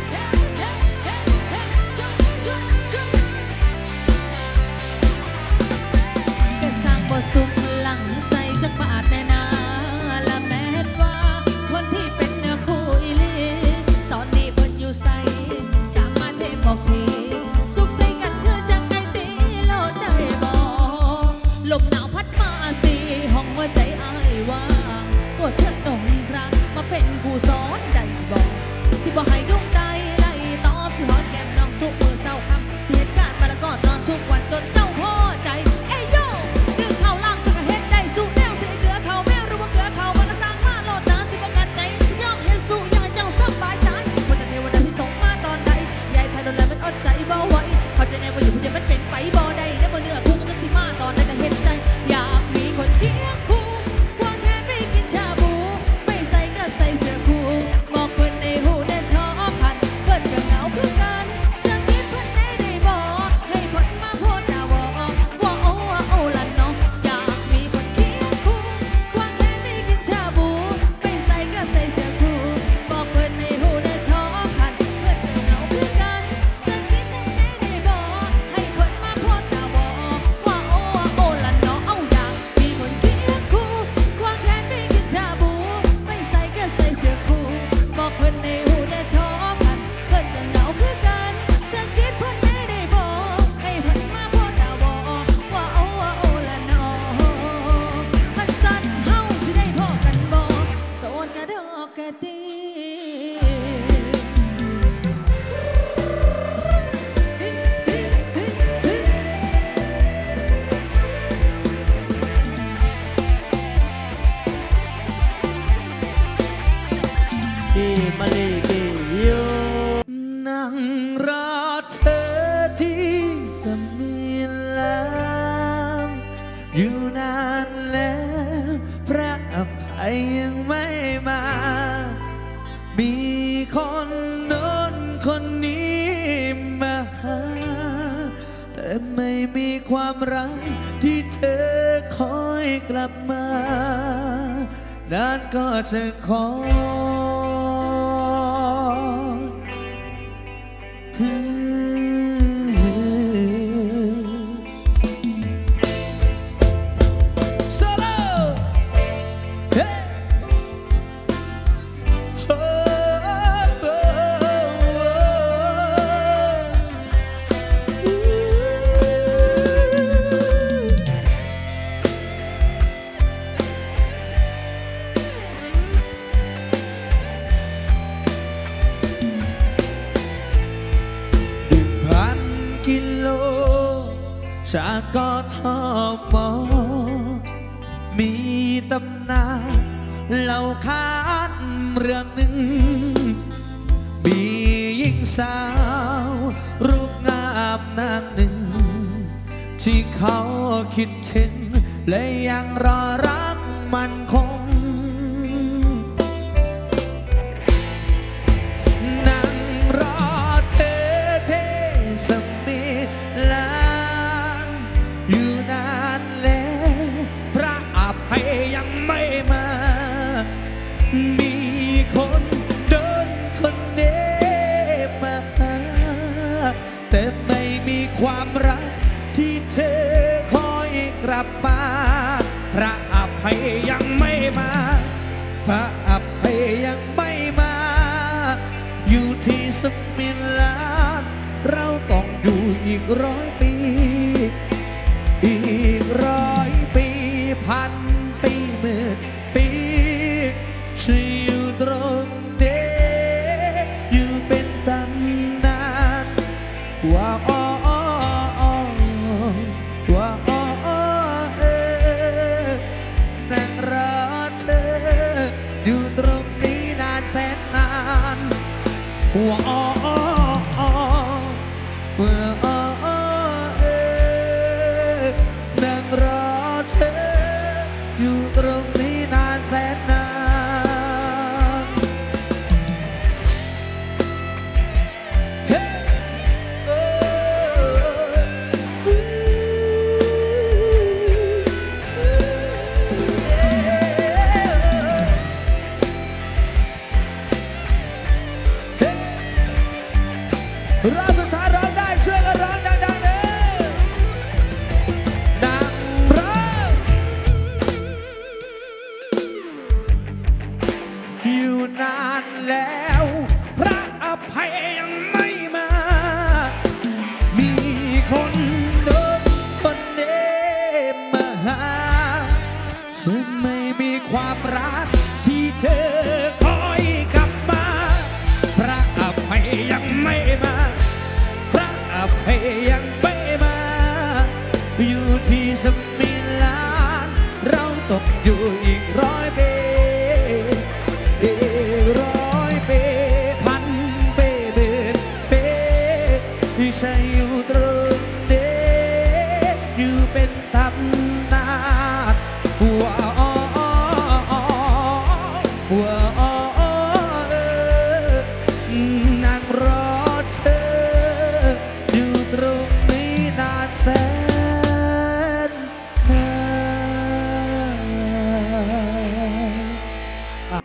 ก็สร้างบ่สุขหลังใส่จักบาทแน่นาละแม้นว่าคนที่เป็นเนื้อคู่อีหลีตอนนี้เพิ่นอยู่ใส่ตามมาเทบอกฟรีสุขใส่กันคือจังไอตีโลดได้บ่ลมหนาวพัดมาสิห้องหัวใจอ้ายว่างตัวเชิดหนุ่มครั้งมาเป็นผู้สอนได้บอกสิบ่ให้ดุ้งใจไล่ตอบสิหอนแก้มน้องสุกมือเศร้าคำสิเหตุการณ์มาแล้วก็นอนทุกวันจนเจ้าพอใจเอ้ยโยดึงเข้าล่างฉันก็เฮ็ดได้สู้แนวสิเกลือเขาแม่รู้ว่าเกลือเขามันก็สร้างมาโลดนะสิประกันใจสิยอมเฮ็ดสู้อยากให้เจ้าสบายใจเพราะจะเทวดาที่ส่งมาตอนใดยายไทยโดนแล้วมันอดใจบ่ไหวเขาจะแน่ว่าอยู่คนเดียวมันเป็นไปบ่ได้แล้วบ่เนื้อคู่ก็ต้องสิมาตอนใดก็เฮ็ดใจอยากมีคนเคียงคู่ควงแขนไปกินชาบูไม่ใส่ก็ใส่เสื้อคู่บอกเพิ่นในหูได้ชอบพันเพิ่นก็เหงาคือกันสักนิดเพิ่นได้ได้บอกให้เพิ่นมาโพดหน้าบอกว่าโอ้ว่าโอ้ละน้องอยากมีคนเคียงคู่ควงแขนไปกินชาบูไม่ใส่ก็ใส่เสื้อคู่บอกเพิ่นในหูได้ชอบพันเพิ่นก็เหงาคือกันสักนิดเพิ่นได้ได้บอกให้เพิ่นมาโพดหน้าบอกว่าโอ้ว่าโอ้ละน้องเอาอยากมีคนเคียงคู่ควงแขนไปกินชาบูไม่ใส่ก็ใส่เสื้อคู่บอกเพิ่นในหูได้ชอบพันเพิ่นก็เหงาคือกันสักนิดเพิ่นได้ได้บอกให้เพิ่นมาโพดหน้าบอกว่าโอ้ว่าโอ้ละน้องคันสั้นเฮาสิได้พอกันบ่โสดกระดอกกระเตีพี่มาลีพี่ยูนั่งรอเธอที่สมีลานอยู่นานแล้วพระอภัยยังไม่มา มีคนโน้นคนนี้มาหา แต่ไม่มีความรักที่เธอคอยกลับมานานก็จะคอยจากกทมมีตำนานเล่าขานเรื่องหนึ่งมีหญิงสาวรูปงามนางหนึ่งที่เขาคิดถึงและยังรอรักมันคงนั่งรอเธอเทสมีลาอยู่ที่สมิลานเราต้องอยู่อีกร้อยปีอีกร้อยปีพันปีหมื่นปีฉันอยู่ตรงเดียวอยู่เป็นตำนานว่าอ้อว่าอ้อเออนั่งรอเธออยู่ตรงนี้นานแสนนานว่าอ้อว่าอ้อเออนั่งรอเธออยู่ตรงนี้นานแสนนานรอบสุดท้ายร้องได้ช่วยกันร้องดังๆเด้อดังร้องอยู่นานแล้วพระอภัยยังไม่มามีคนเดินคนเดินมาหาฉันไม่มีความรักที่เธอคอยกลับมาพระอภัยยังไม่มาพระอภัยยังไม่มาอยู่ที่สมิลานเราตกอยู่อีกร้อยปีอีกร้อยปีพันปีหมื่นปีฉันอยู่ตรงเดียวอยู่เป็นตำนานว่าอ้อว่าอ้อเออนั่งรอเธออยู่ตรงนี้นานแสนนาน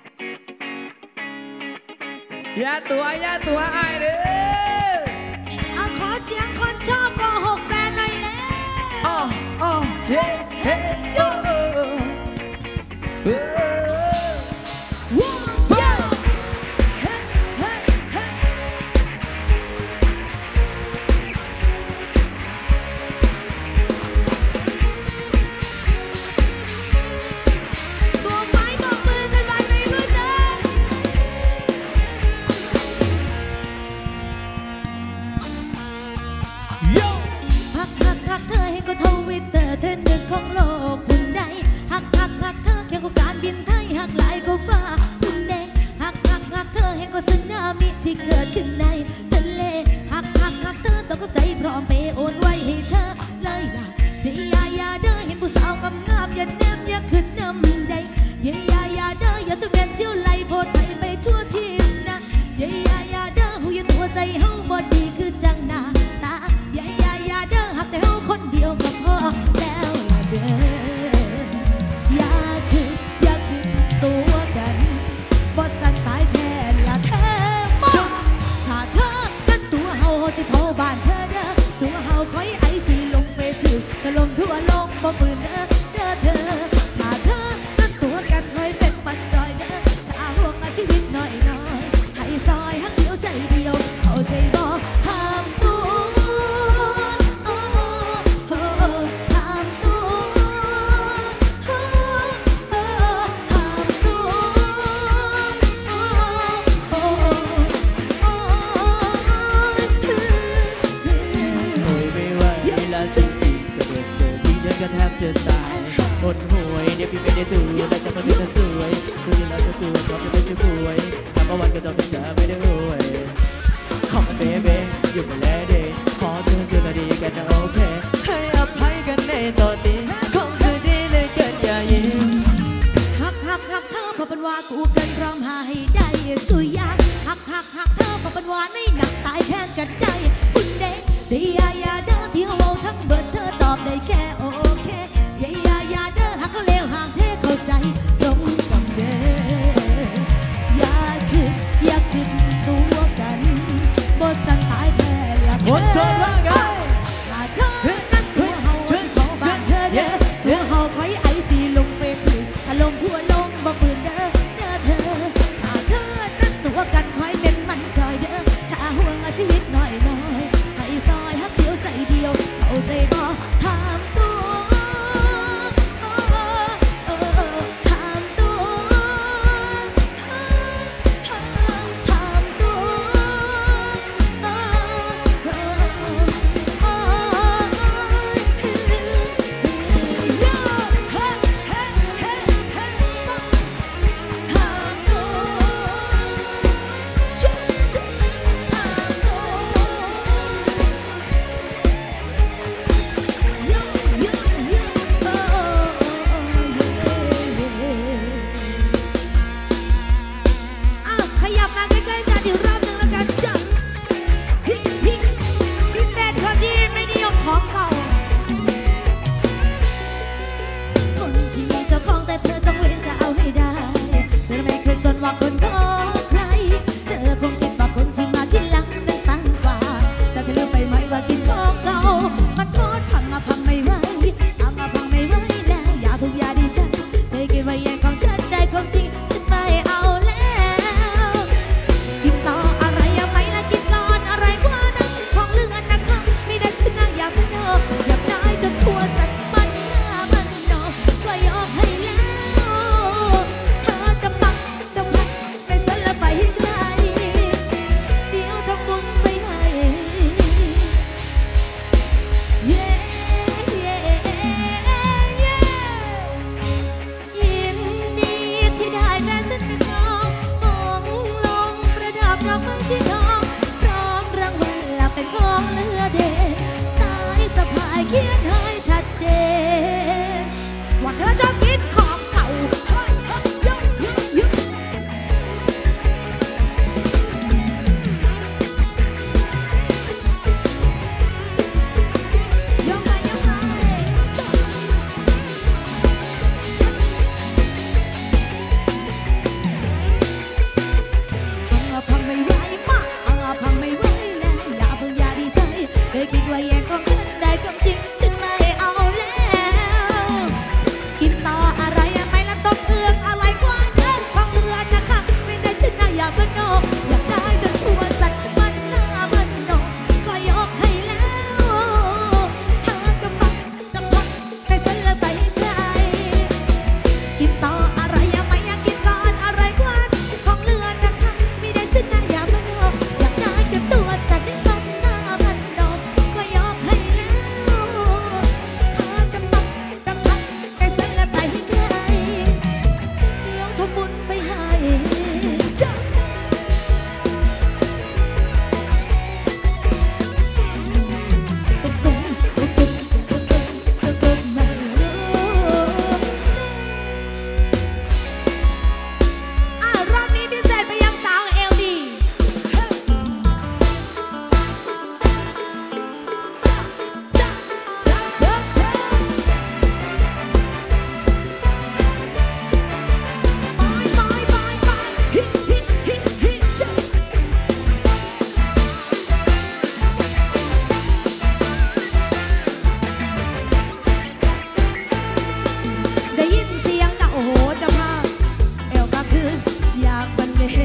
อย่าตัวอย่าตัวไอ้เด้อเอาขอเสียงคนชอบโกหกแฟนหน่อยแล้วอ๋ออ๋อเฮ้เฮ้โอ้เออว้าวเจ้าเฮ้เฮ้เฮ้บอกไม้บอกมือกันไว้ไม่รู้เด้อโยหักหักหักเธอให้ก็ทวิตเตอร์เทรนด์หนึ่งของโลกคุณใดหักหักหักเธอแค่ก็การบินไทยหักหลายก็ฟ้าคุณแดงหักหักหักเธอให้ก็สึนามิที่เกิดขึ้นในทะเลหักหักหักเธอต้องกับใจพร้อมเปโอนไว้ให้เธอเลยล่ะเดียยาเด้อเห็นผู้สาวงามงามอย่าแนมอย่าขึ้นน้ำใดเดียยาเด้ออย่าทุเรียนเที่ยวไล่โพดไปไปทั่วทีมนะเดียยาเด้อหูอย่าตัวใจเฮาบ่ดีคือจังหน้าตาเดียยาเด้อหักแต่เฮาคนเดียวก็พอแล้วล่ะเด้ออย่าขึ้นอย่าขึ้นตัวกันบ่สั่นตายแทนละเธอถ้าเธอกันตัวเฮาสิเผาบ้านเธอเด้อตัวเฮาคอยไอจีลงเฟซถือถล่มทั่วโลกบ่ปืนเด้อเด้อเธอถ้าเธอกันตัวกันคอยเป็นปัจจอยเด้อถ้าห่วงชีวิตหน่อยหน่อยให้ซอยหักเดียวใจเดียวเข้าใจบ่ห้ามตัวโอ้โหห้ามตัวโอ้โหห้ามตัวโอ้โหโอ้โอ้ยไม่ไหวแล้วจริงๆจะเดินเดินที่ยังจะแทบจะตายหมดหวยเดี๋ยวพี่ไม่ได้ตัวแต่จะมาดูเธอสวยดูที่เราตัวชอบจะไม่ช่วยป่วยทำมาวันก็ต้องเป็นเธอไม่ได้รวยขอเบเบ้อยู่มาแล้วเดย์ขอเธอเจอมาดีกันนะโอเคให้อภัยกันในตอนนี้คงจะดีเลยเกินอย่ายิ้มหักหักหักเธอเพราะเป็นว่ากูเกินพร้อมหาให้ได้สุยยากหักหักหักเธอเพราะเป็นว่าในหนักตายแทนกันได้คุณเด็กดียายาเด้อที่เขาเอาทั้งเบิดเธอตอบได้แค่โอเคยายายาเด้อหักเขาเลวห่างเทเข้าใจตรงกับเด้ออย่าคิดอย่าคิดตัวกันบ่สั่นตายแทนละเธอ What's up, my guy? ถ้าเธอนั้นตัวเฮาที่เขาบ้านเธอเด้อตัวเฮาคอยไอจีลงเฟซถืออารมณ์ทั่วโลกบ่ปืนเด้อเด้อเธอถ้าเธอนั้นตัวกันคอยเป็นมันจอยเ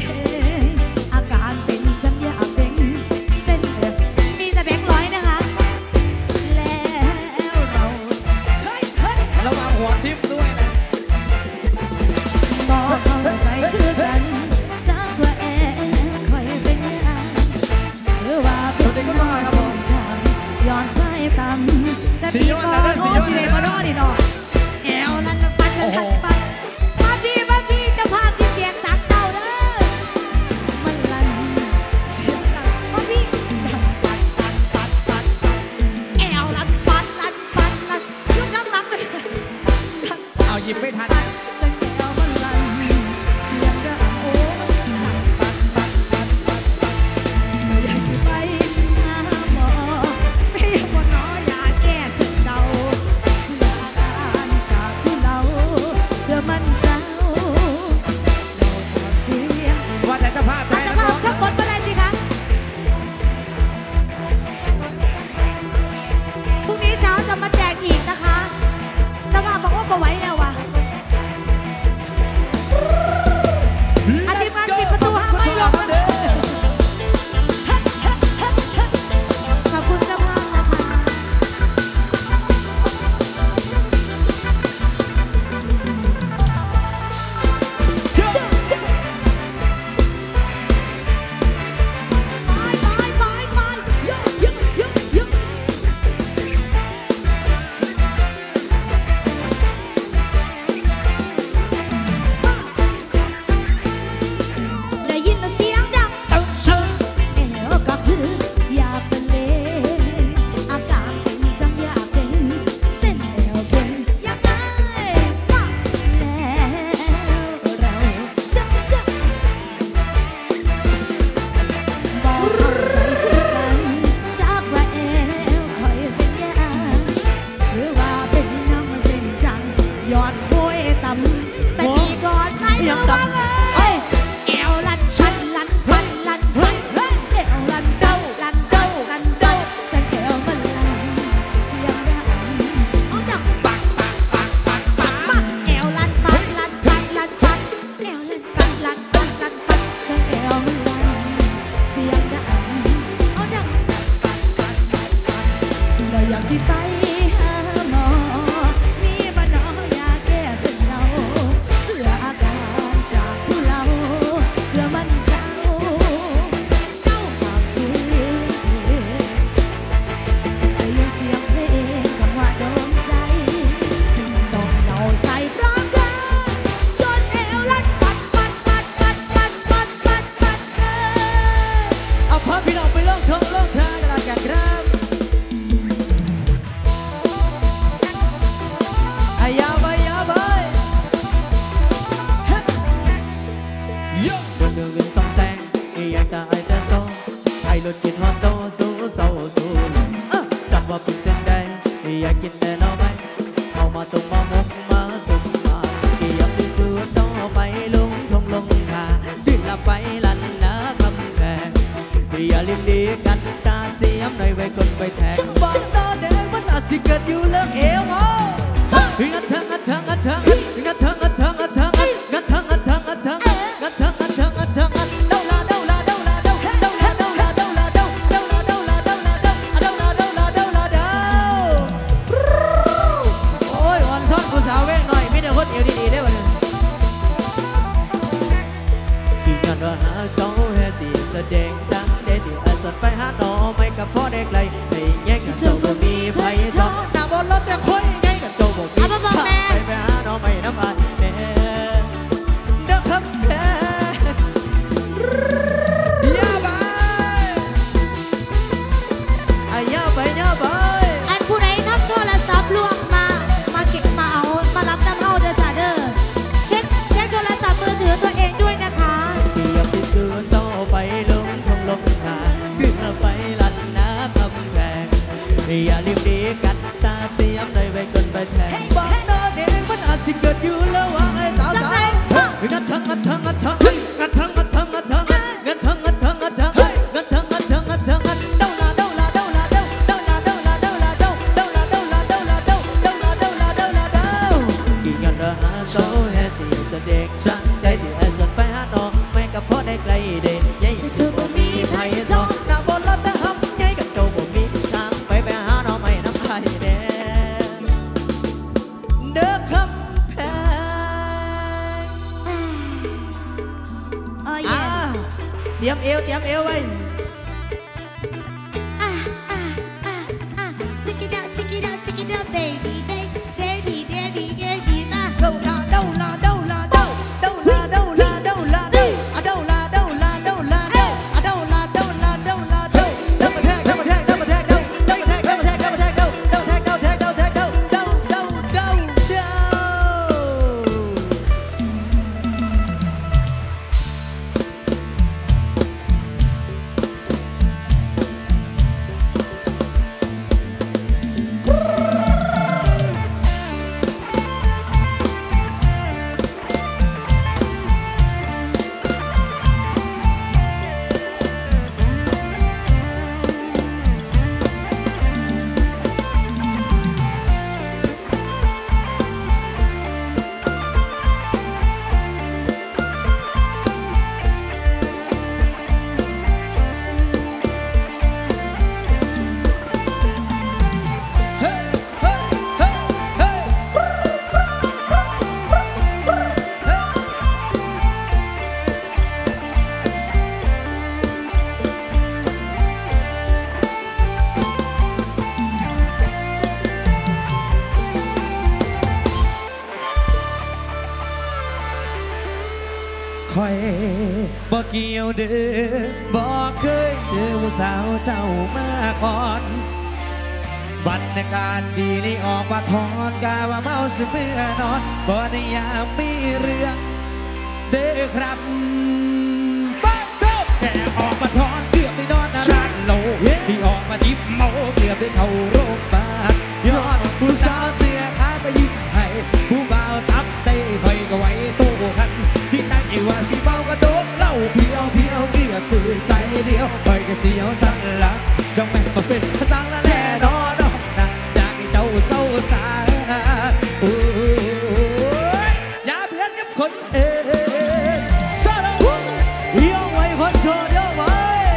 อาการเป็นจังอยากเป็นเส้นเลือดมีแต่แบงค์ร้อยนะคะแล้วเราเฮ้ยเฮ้ยระวังหัวทิพย์ด้วยนะบอกเข้าใจคือกันจากว่าแอบคอยเป็นยังหรือว่าเป็นน้องเส้นทางย้อนไปตามแต่ปีก่อนโอ้สิเลยมาโน่นี่เนาะแอวนั่นปัดกันปัดมาพี่มาพี่จะพาสิเสียงตักเต่าเด้อมันลั่นเสียงตักมาพี่ดังปัดปัดปัดปัดแอวลั่นปัดลั่นปัดลั่นยุ่งข้างหลังเลยเอาหยิบไม่ทันเสียงแอวมันลั่นเสียงดังโอ้ดังปัดปัดปัดปัดไม่อยากสิไปหาหมอไม่อยากบ่น้อยอยากแก้เส้นเดาอยากการจากที่เราเพื่อมันเศร้าเราขอเสียงว่าแต่เจ้าภาพจะอาจให้จะนักภาร้พองทั้งหมดมาเลยสิคะพรุ่งนี้เช้าจะมาแจกอีกนะคะแต่ว่าบอกว่าบ่ไหวแล้วว่ะอาทิตย์มันปิดประตูห้ามไม่ลงนะคะขอบคุณเจ้าภาพนะคะ ได้ยินแต่เสียงดังตึ้งชึ้งเอ๋ก็คืออยากเป็นเลงอาการเป็นจังอยากเป็นเส้นแอวเป็นยังไงว่าแล้วเราจะจะบอกเข้าใจคือกันจากว่าแอวคอยเป็นยังหรือว่าเป็นน้ำเส้นจังยอดโวยต่ำแต่ดีก่อนใช้มือบ้างเอ้ย แอวลันชันลันพันลันเฮ้ยเฮ้ยแอวลันเด้าลันเด้าลันเด้าเสียงแอวมันลันเสียงดังเอาดังปักปักปักปักปักปักแอวลันปักลันปักลันปักแอวลันปักลันปักลันปักเสียงแอวมันลันเสียงดังเอาดังเราอยากสิไปหาหมอมีบ่น้อยอยากแก้เส้นเราเพื่ออาการจากทุเลาเพื่อมันเศร้าเต้าปากเสียงได้ยินเสียงเพลงจังหวะโดนใจต้องเราใส่พร้อมกันจนเอวลั่นปัดปัดปัดปัดปัดปัดปัดปัดเออเอาพาพี่น้องไปล่องทงล่องทางกันละกันครับอายาไปยาไปบนเดือนเงินสองแสนอีอยากตายแต่สองไอ้รถกินฮอตโจสู้เศร้าสู้เลยเอ้อจับว่าเป็นเส้นแดงอีอยากกินแต่เราไม่เอามาตรงมามุกมาสุ่มมาอีอยากซื้อเจ้าไปลงทงลงทาดิ้นละไปลันนะคำแพงอย่าลิ้นดีกันตาเสียมหน่อยไว้คนไปแทงบ้านตาแดงมันอาจสิเกิดอยู่เลิกเอวอ่ะงัดเถิงงัดเถิงงัดเถิงงัดเถิงงัดเถิงงัดเถิงงัดเถิงงัดเถิงงัดเถิงงัดเถิงงัดเถิงงัดเถิงเดาลาเดาลาเดาลาเดาเดาลาเดาลาเดาลาเดาเดาลาเดาลาเดาลาเดาเดาลาเดาลาเดาลาเดาโอ้ยอ่อนซ้อนผู้สาวเว้งหน่อยมีแต่คนเอวดีๆได้บ่เนี่ยกินกันว่าหาเจ้าแห่สีแสดงจังเด็ดที่อาสันไปหาหนอไม่กับพ่อเด็กไรในแย่งกันเจ้าบ่มีไผทองหน้าบนรถแต่คุยไงกันเจ้าบ่มีทางไปไปหาหนอไม่น้ำอายแน่เด้อครับแค่อย่าไปอายาไปยาไปอันผู้ใดนำโทรศัพท์ลวงมา มาเก็บมาเอา มารับน้ำเอาเด้อจ้าเด้อ เช็คเช็คโทรศัพท์มือถือตัวเองด้วยนะคะพี่อยากสิซื้อเจ้าไปลงทงลงหาขึ้นไปลันนะคำแพงอย่ารีบดีกันตาไงเด้ยัยเธอบ่มีไผชอบหน้าบนรถแต่หำไงกับเจ้าบ่มีทางไปไปหาหน่อไม้น้ำไผ่แดงเด้อคำแพงโอ้ยอ่าเตรียมเอวเตรียมเอวไว้อ่ะอ่ะอ่ะอ่ะ check it out check it out check it out baby baby baby baby มาเดาลาเดาลาเดาลาเดาเดาลาเดาลาเดาลาเดาอะเดาลาเดาลาเดาลาเดาอะเดาลาเดาลาเดาลาเดาเดากระแทกเดากระแทกเดากระแทกเดาเดากระแทกเดากระแทกเดากระแทกเดาเดาแทกเดาแทกเดาแทกเดาเดาเดาเดาเดาคอยบอกเกี่ยวเด้อบอกเคยเจอผู้สาวเจ้ามาก่อนบรรยากาศดีนี่ออกมาทอนกาว่าเมาสิเมื่อนอนบ่ได้ยามมีเรื่องเด้อครับบ้านเด้อแค่ออกมาทอนเกือบได้นอนนานโลที่ออกมาดิบเมาเกือบได้เข้าโรงพยาบาลยอดผู้สาวเสื้อขาวก็ยิ้มให้ผู้บ่าวทับเต้คอยก็ไว้ตู้คันที่ตั้งใจว่าสิเมาก็โดนเหล้าเพียวเพียวเกลือปืนใส่เดียวคอยก็เสียวสั่นละจ้องแม่มาเป็นกระตังละแน่นอนนะอยากให้เจ้าเศร้าตาโอ้ยอย่าเพื่อนกับคนเอ๋ซาลาเยี่ยมไว้คนโสดเยี่ยมไว้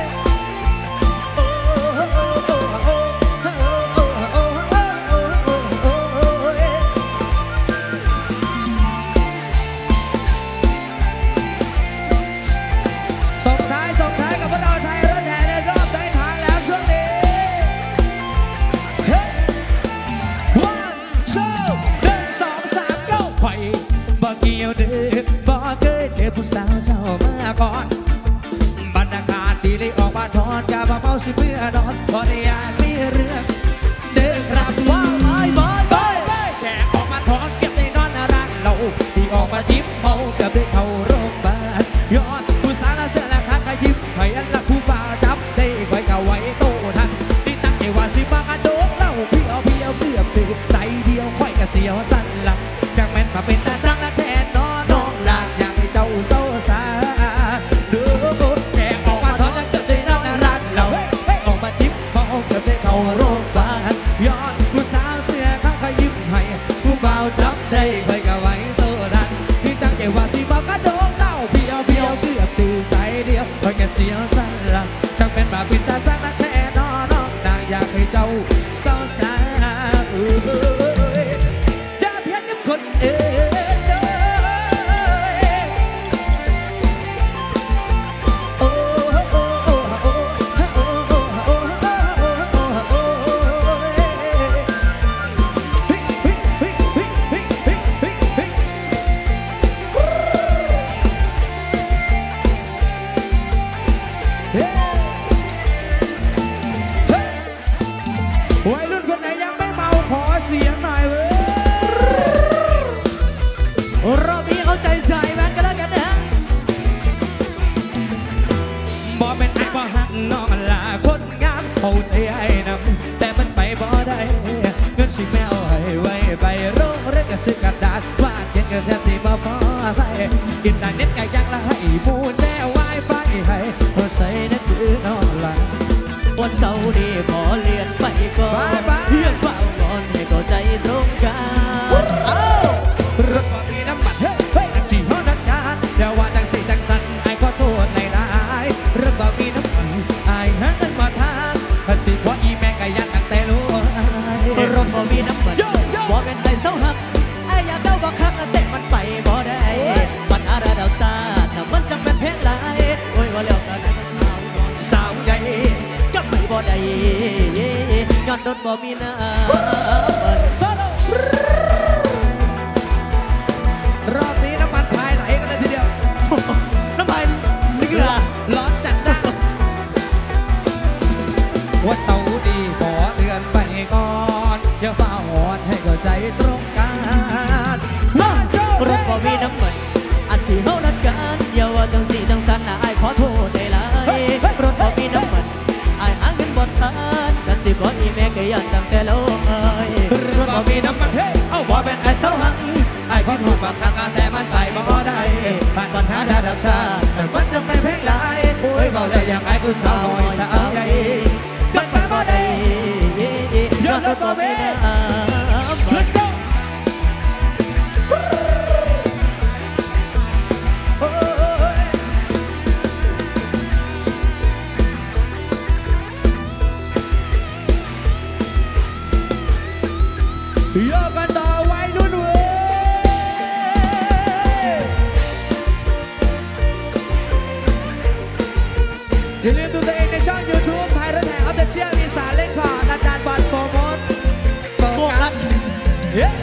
ส่งท้ายส่งท้ายกับพวกเราไทยรถแห่ในรอบท้ายทางแล้วช่วงนี้เฮ้ย one two หนึ่งสองสาม go ไฟบอกเกี่ยวเด้อบอกเคยเจอผู้สาวเจ้ามาก่อนบรรยากาศดีเลยออกมาทอนกาบเมาสิเพื่อนอนพอได้อยากมีเรื่องเด้อครับว้าวบายบายบายแค่ออกมาทอนเก็บได้นอนน่ารักเราที่ออกมาจิ้มเมาเกือบได้เข้าโรงพยาบาลยอดผู้สาวเสื้อละคักก็ยิ้มให้อันละผู้บ่าวจับได้ไว้ก็ไว้โตทันนี่ตั้งใจว่าสิมากระโดดเล่าเพียวเพียวเกือบตื่นใจเดียวค่อยก็เสียวสั่นหลังจากแม่นมาเป็นตาสังแทนนอนน้องหลักอยากให้เจ้าเศร้าสาเด้อแค่ออกมาทอนเกือบได้นอนน่ารักเราออกมาจิ้มเมาเกือบได้เข้าโรงพยาบาลยอดผู้สาวเสื้อขาวก็ยิ้มให้ผู้บ่าวจับได้ค่อยก็ไว้โตทันนี่ตั้งใจว่าสิมากระโดดเล่าเพียวเพียวเกือบตื่นสายเดียวค่อยก็เสียวสั่นหลังจากเป็นมาเป็นตาสังแทนนอนน้องนางอยากให้เจ้าเศร้าสาเอ้ยอย่าเพี้ยนกับคนเอ๋ยโอ้โอ้โอ้โอ้โอ้โอ้โอ้โอ้เฮ้ยเฮ้ยเฮ้ยเฮ้ยเฮ้ยเฮ้ยเฮ้ยเฮ้ยเฮ้ยวัยรุ่นคนไหนยังไม่เมาขอเสียงหน่อยเว้ยรอบนี้เอาใจใส่แมนกันแล้วกันนะบ่เป็นไอ้บ่หักน้องลาคนงามเอาใจไอ้นำแต่มันไปบ่ได้เงินสิแมวให้ไว้ไปโรงเรียนก็ซื้อกระดาษวาดเขียนก็แทบสิบ่พอใส่อินเทอร์เน็ตก็ยังละให้หมู่แชร์ไวไฟให้คนใส่นั่นคือน้องลาวันเสาร์นี้ขอเรียนไปก่อนเพื่อนเฝ้านอนให้เข้าใจตรงกันเอ้ารถบ่มีน้ำมันเฮ้ยเฮ้ยอันจีฮอดักการเดี๋ยวว่าจังสีจังสันไอ้ขอโทษในลาสิเพราะอีแม่ก็ยันตั้งแต่รู้รถบ่มีน้ำเหมือนบ่เป็นไอ้เสาหักไอ้อยากเดาบ่คักแต่มันไปบ่ได้ปัญหาระดับซาถ้ามันจำเป็นเพลงหลายโอ้ยว่าแล้วกันสาวใหญ่ก็ไปบ่ได้ย้อนรถบ่มีน้ำรอบนี้น้ำมันพายไหลกันเลยทีเดียวน้ำมันเหลือร้อนจัดจ้าวันเสาร์ดีขอเดือนไปก่อนอย่าฝ่าหอนให้เข้าใจตรงกันรถบ่มีน้ำมันอันที่เฮานัดกันอย่าว่าจังสี่จังสันนะอ้ายขอโทษได้หลายรถบ่มีน้ำมันอ้ายหาเงินบ่ทันกันสิขออีแม่ก็ยันตั้งแต่แล้วเอ้ยรถบ่มีน้ำมันเฮ้เอาบ่เป็นไอ้เสาหักไอ้คิดถูกบางครั้งแต่มันไปบ่ได้ปัญหาระดับชาติมันจะเป็นเพลงหลายโอ้ยเบาได้อย่างไอ้ผู้สาวน้อยสาวใหญ่มันไปบ่ได้ยอดรถบ่มีLet's goโยกกันต่อไว้นุ่นเว้ยอย่าลืมดูตัวเองในช่อง ยูทูบ ไทยรถแห่เอาแต่เชี่ยวมีสารเล่นขอดอาจารย์บอลโปรโมทโปรกัสเฮ้ย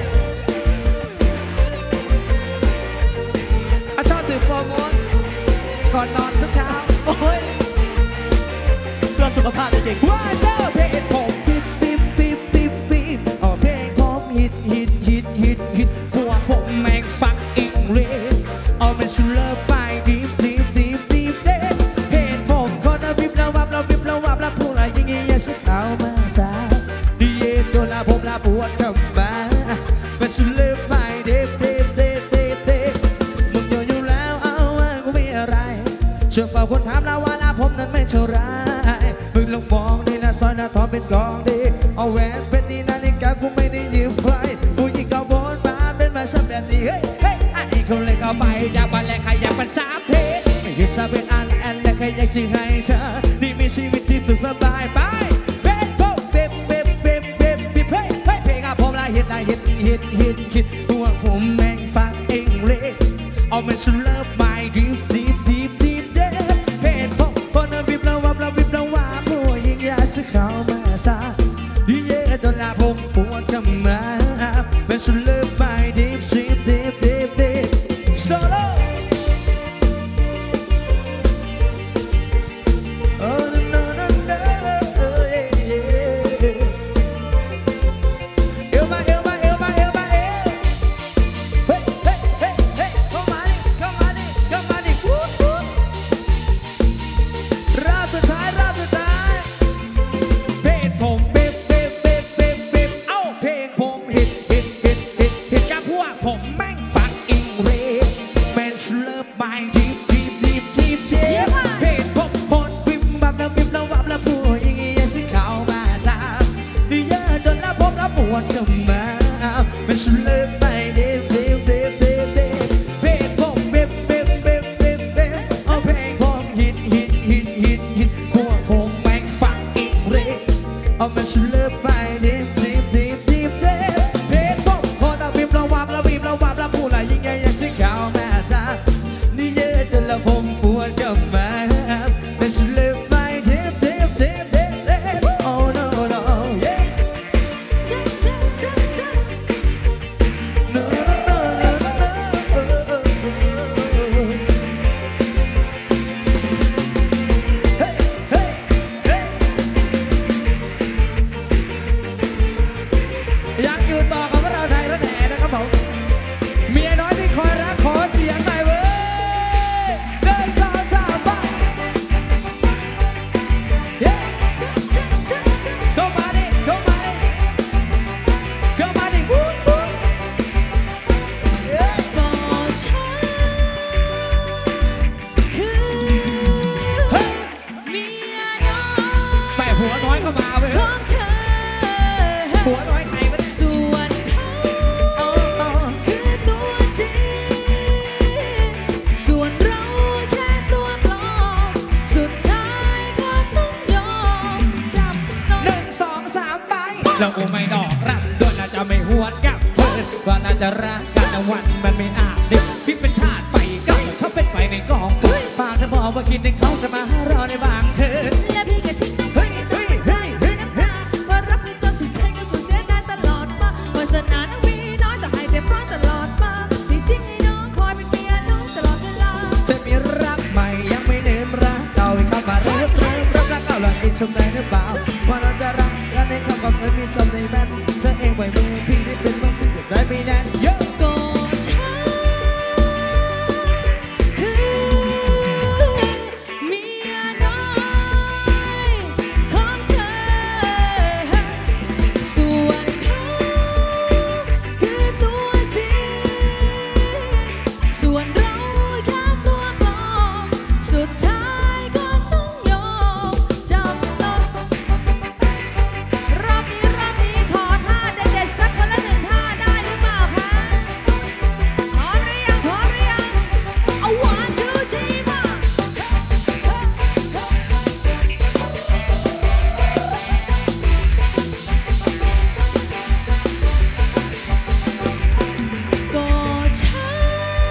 อาชอบดื่มโปรโมทก่อนนอนทุกเช้าโอ้ยเพื่อสุขภาพจริงๆว่าเจ้าเพลงผมปิ๊บปิ๊บปิ๊บปิ๊บปิ๊บเอาเพลงผมฮิตฮิตฮิตฮิตฮิตหัวผมแม่งฟังอังกฤษเอาเป็นชูเลอร์ไปดิบดิบดิบดิบเด้เพลงผมคนละวิบละวับละวิบละวับละพูดอะไรอย่างเงี้ยสุดเอามาซาดีเย็นจนละผมละปวดกับมาเป็นชูเลอร์ไปดิบดิบดิบดิบดิบมึงอยู่อยู่แล้วเอาว่ากูไม่อะไรช่วยเป่าคนถามแล้วว่าละผมนั้นไม่เท่าไรมึงลองมองดีนะซอยหน้าทองเป็นกองดีเอาแหวนเป็นดีนาฬิกากูไม่ได้ยืมใครผู้หญิงเก่าโบนมาเป็นมาสับแบบนี้เฮ้ยเฮ้ยไอ้คนเลยก็ไปจากบ้านแรกใครอยากเป็นสามเทไม่คิดจะเป็นอันแอนและใครอยากจะให้ฉันนี่มีชีวิตที่สุขสบายไปเป๊ะโป๊ะเป๊ะเป๊ะเป๊ะเป๊ะเป๊ะเฮ้ยเฮ้ยเพลงอะผมละฮิตละฮิตฮิตฮิตฮิตตัวผมแม่งฟังเองเลยเอาเป็นฉันเลิฟไม่ดีดีดีดีเด้เพลงผมคนละวิบละวับละวิบละวับผู้หญิงอยากจะเข้ามาซาดีเย่จนละผมปวดกับมาเป็นฉันเลิฟไม่ดีดีดีดีดีโซโล่โอ้ no no no noเอวมาเอวมาเอวมาเอวมาเอวเฮ้ยเฮ้ยเฮ้ยเฮ้ยเข้ามาดิเข้ามาดิเข้ามาดิวู้วู้รอบสุดท้ายรอบสุดท้ายเพลงผมเบ๊บเบ๊บเบ๊บเบ๊บเบ๊บเอ้าเพลงผมฮิตฮิตฮิตฮิตฮิตกับพวกผมแม่งฟังอังกฤษแม่งเลิฟไปดีดีดีดีเจ๊เพลงผมพนวิมบับแล้ววิมแล้ววับแล้วพูดอย่างงี้ยังสิเข้ามาจ้าเยอะจนละผมละปวดกับมาแม่งเลิฟไปดีดีดีดีดีเพลงผมเบ๊บเบ๊บเบ๊บเบ๊บเบ๊บเอาเพลงผมฮิตฮิตฮิตฮิตฮิตพวกผมแม่งฟังอังกฤษเอาแม่งเลิฟไปดีดีดีดีดีเพลงผมคนละวิมละวับละวิมละวับละพูดอะไรยิ่งใหญ่ยังสิเข้ามาจ้านี่เยอะจนละผมปวดกับมาแม่งเลิฟไปดีดีดีดีดี Oh no no yeah no no no no Hey hey hey อยากอยู่ต่อกับเราไทยรถแห่นะครับผมเมียน้อยที่คอยรักขอเสียงหน่อยเว้ยเดินสาวสาวบ้าเราในบางคืนและพี่ก็ทิ้งเฮ้ยเฮ้ยเฮ้ยเฮ้ยเฮ้ยว่ารักในจนสุดใจก็สุดเสียดายตลอดมาวาสนาน้องมีน้อยแต่ให้แต่พร้อมตลอดมาพี่ทิ้งให้น้องคอยเป็นเมียน้องตลอดเวลาจะมีรักใหม่ยังไม่ลืมรักเก่าอีกเข้ามาเริ่มเริ่มรักรักเก่าหลังอินชมได้หรือเปล่าว่าเราจะรักกันในคำว่าเธอมีชมในแม่นเธอเองไว้มือพี่นี่เป็นมันที่ได้ไม่แน่นเยอะก็ฉันคือเมียน้อยของเธอส่วนเขาคือตัวจริงส่วนเราแค่ตัวปลอมสุดท้ายก็ต้องยอมจำนนรอบนี้รอบนี้ขอท่าเด็ดๆสักคนละหนึ่งท่าได้หรือเปล่าคะพร้อมหรือยังพร้อมหรือยังเอาหวานชูชีมาก็ฉัน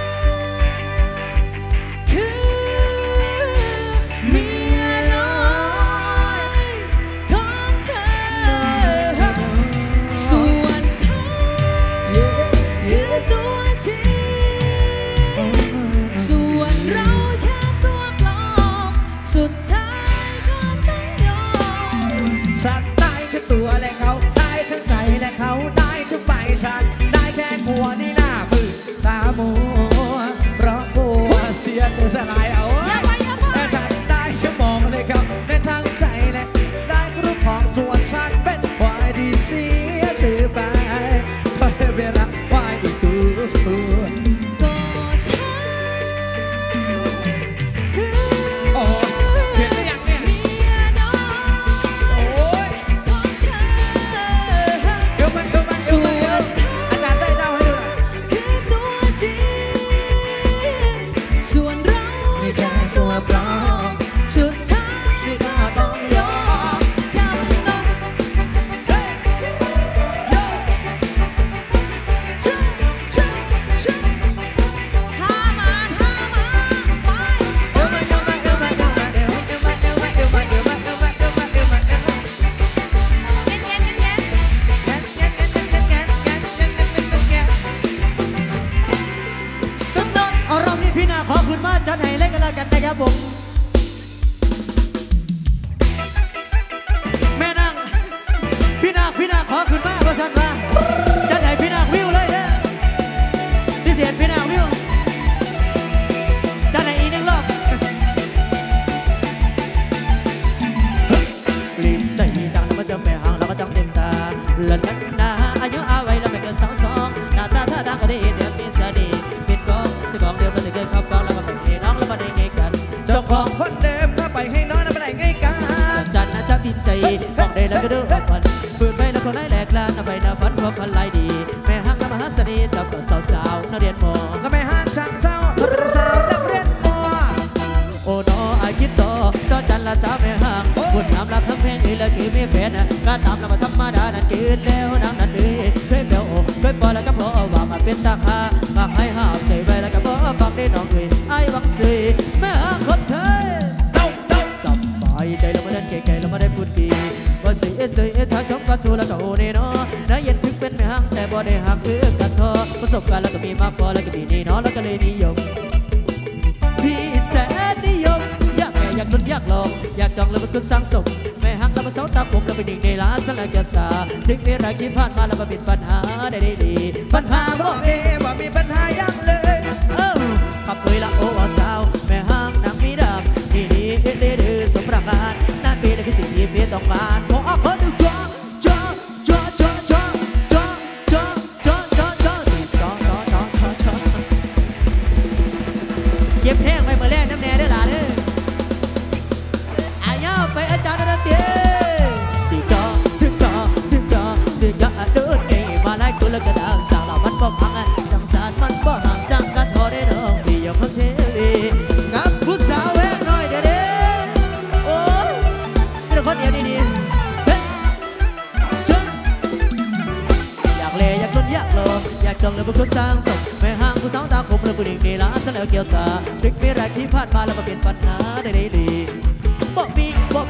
คือเมียน้อยของเธอส่วนเขาคือตัวจริงส่วนเราแค่ตัวปลอมสุดท้ายก็ต้องยอมฉันได้แค่ตัวและเขาได้ทั้งใจและเขาได้ทั้งไปฉันได้แค่กลัวนี่หน้ามือตามัวเพราะกลัวเสียตัวสลายเอาอย่าไปอย่าไปแต่ฉันได้แค่มองเลยครับในทางใจและได้รู้ของตัวฉันเป็นวายดีเสียชื่อไปเพราะเธอเป็นรักวายอีกตัวก็ฉันคือโอ้เห็นหรือยังเนี่ยเมียน้อยโอ้ยของเธอเดี๋ยวมันเดี๋ยวมันเดี๋ยวมันเดี๋ยวอาจารย์ได้เล่าให้ดูหน่อยคือตัวจริงส่วนเรานี่แค่ตัวปลอมสุดท้ายนี่ก็ต้องยอมจำนนเฮ้ยโย่ชื่อชื่อชื่อท่ามาท่ามาไปเดี๋ยวมันเดี๋ยวมันเดี๋ยวมันเดี๋ยวมันเดี๋ยวมันเดี๋ยวมันเดี๋ยวมันเดี๋ยวมันเดี๋ยวมันเดี๋ยวมันเดี๋ยวมันเดี๋ยวมันเดี๋ยวมันเงี้ยเงี้ยเงี้ยเงี้ยแงนแงนแงนแงนแงนแงนแงนแงนแงนแงนสนนเอารอบนี้พี่นาขอคุณมาจัดให้เล่นกันแล้วกันนะครับผมแม่นางพี่นาพี่นาขอคุณมาเพราะฉันว่าจัดให้พี่นาวิวเลยเด้อพิเศษพี่นาวิวจัดให้อีกหนึ่งรอบรีบใจมีจังแล้วมันจะไม่ห่างแล้วก็จังเต็มตาเลิศกันนะอายุอาไว้แล้วไม่เกินสองสองหน้าตาท่าทางก็ได้เดียบมีเสน่ห์ปิดกองจะกองเดียวมันจะเกิดขับกองแล้วก็ไปเห็นน้องแล้วมาได้ไงกันเจ้าของคนเดิมถ้าไปให้น้อยน่ะไม่ได้ไงกันสันจันนะจะพินใจมองได้แล้วก็เดือดพันปืนไปแล้วคนไล่แหลกลานไปนาฝันพวกพันไล่ดีแม่ห้างและมหาเสน่ห์จับกับสาวๆนักเรียนมอก็ไม่ห่างจากเจ้าถ้าเป็นสาวนักเรียนมอโอ้นอไอคิดต่อจอจันละสาวแม่ห้างบุญน้ำรับทั้งเพลงนี่ละคือไม่แพ้นะการตามละมาธรรมดานั่นยืนแล้วนางนั่นเลยเคยเบลโอ้เคยปอแล้วก็พอว่ามาเป็นตาคามาให้ห้ามใส่ไว้แล้วก็บอกฟังได้น้องเอ้ยไอ้วังสีแม่ห้างคนไทยเต้าเต้าสบายใจเรามาเดินเก๋ๆเรามาได้พูดดีว่าสิเอสเอทางชมก็ทูแล้วก็โอเนเนาะนายเย็นถึงเป็นไม่ห่างแต่บ่ได้หักเพื่อกันทอประสบการณ์แล้วก็มีมากพอแล้วก็มีนี่เนาะแล้วก็เลยนิยมพี่แสนนิยมอยากแม่อยากลุ้นอยากลองอยากจองแล้วมันก็สร้างสมแม่หักแล้วมาเสาตาผมแล้วเป็นหนึ่งในล้านสลักตาถึงเวลาคิดผ่านมาแล้วมาเป็นปัญหาได้ดี ปัญหาบบ่อกเอเองว่ามีปัญหายังเลยเออขับเคยละโอ้ว่าสาวแม่ห้างนางมีดำนี่นี่เอ็ดเดือสมประการนั่นเป็นคือสิ่งที่เพียต้องการขออัพเพิ่มดูจ้าจ้าจ้าจ้าจ้าจ้าจ้าจ้าจ้าจ้าจ้าจ้าจ้าจ้าจ้าเก็บแห้งไปเมื่อแรกน้ำแน่ได้หล่ะเด้ออาย่าไปอาจารย์นันเตี้ยถึงจ้าถึงจ้าถึงจ้าถึงจ้าเดินเองมาไล่ตัวแล้วก็ดาวสาวเรามันบ่พังจังสารมันบ่ห่างจังกันพอได้น้องพี่ยอมพักเทลีกับผู้สาวแวะน้อยเด้อเด้อโอ้ยนี่เราคนเดียวดีๆเฮ้ยซึงอยากเล่อยากลุ้นอยากลองอยากจองแล้วบุกสร้างสมแม่ห้างผู้สาวตาคมแล้วผู้หญิงนี่ละซะแล้วเกี่ยวตาถึงมีแรกที่ผ่านมาแล้วมาเป็นปัญหาได้ดี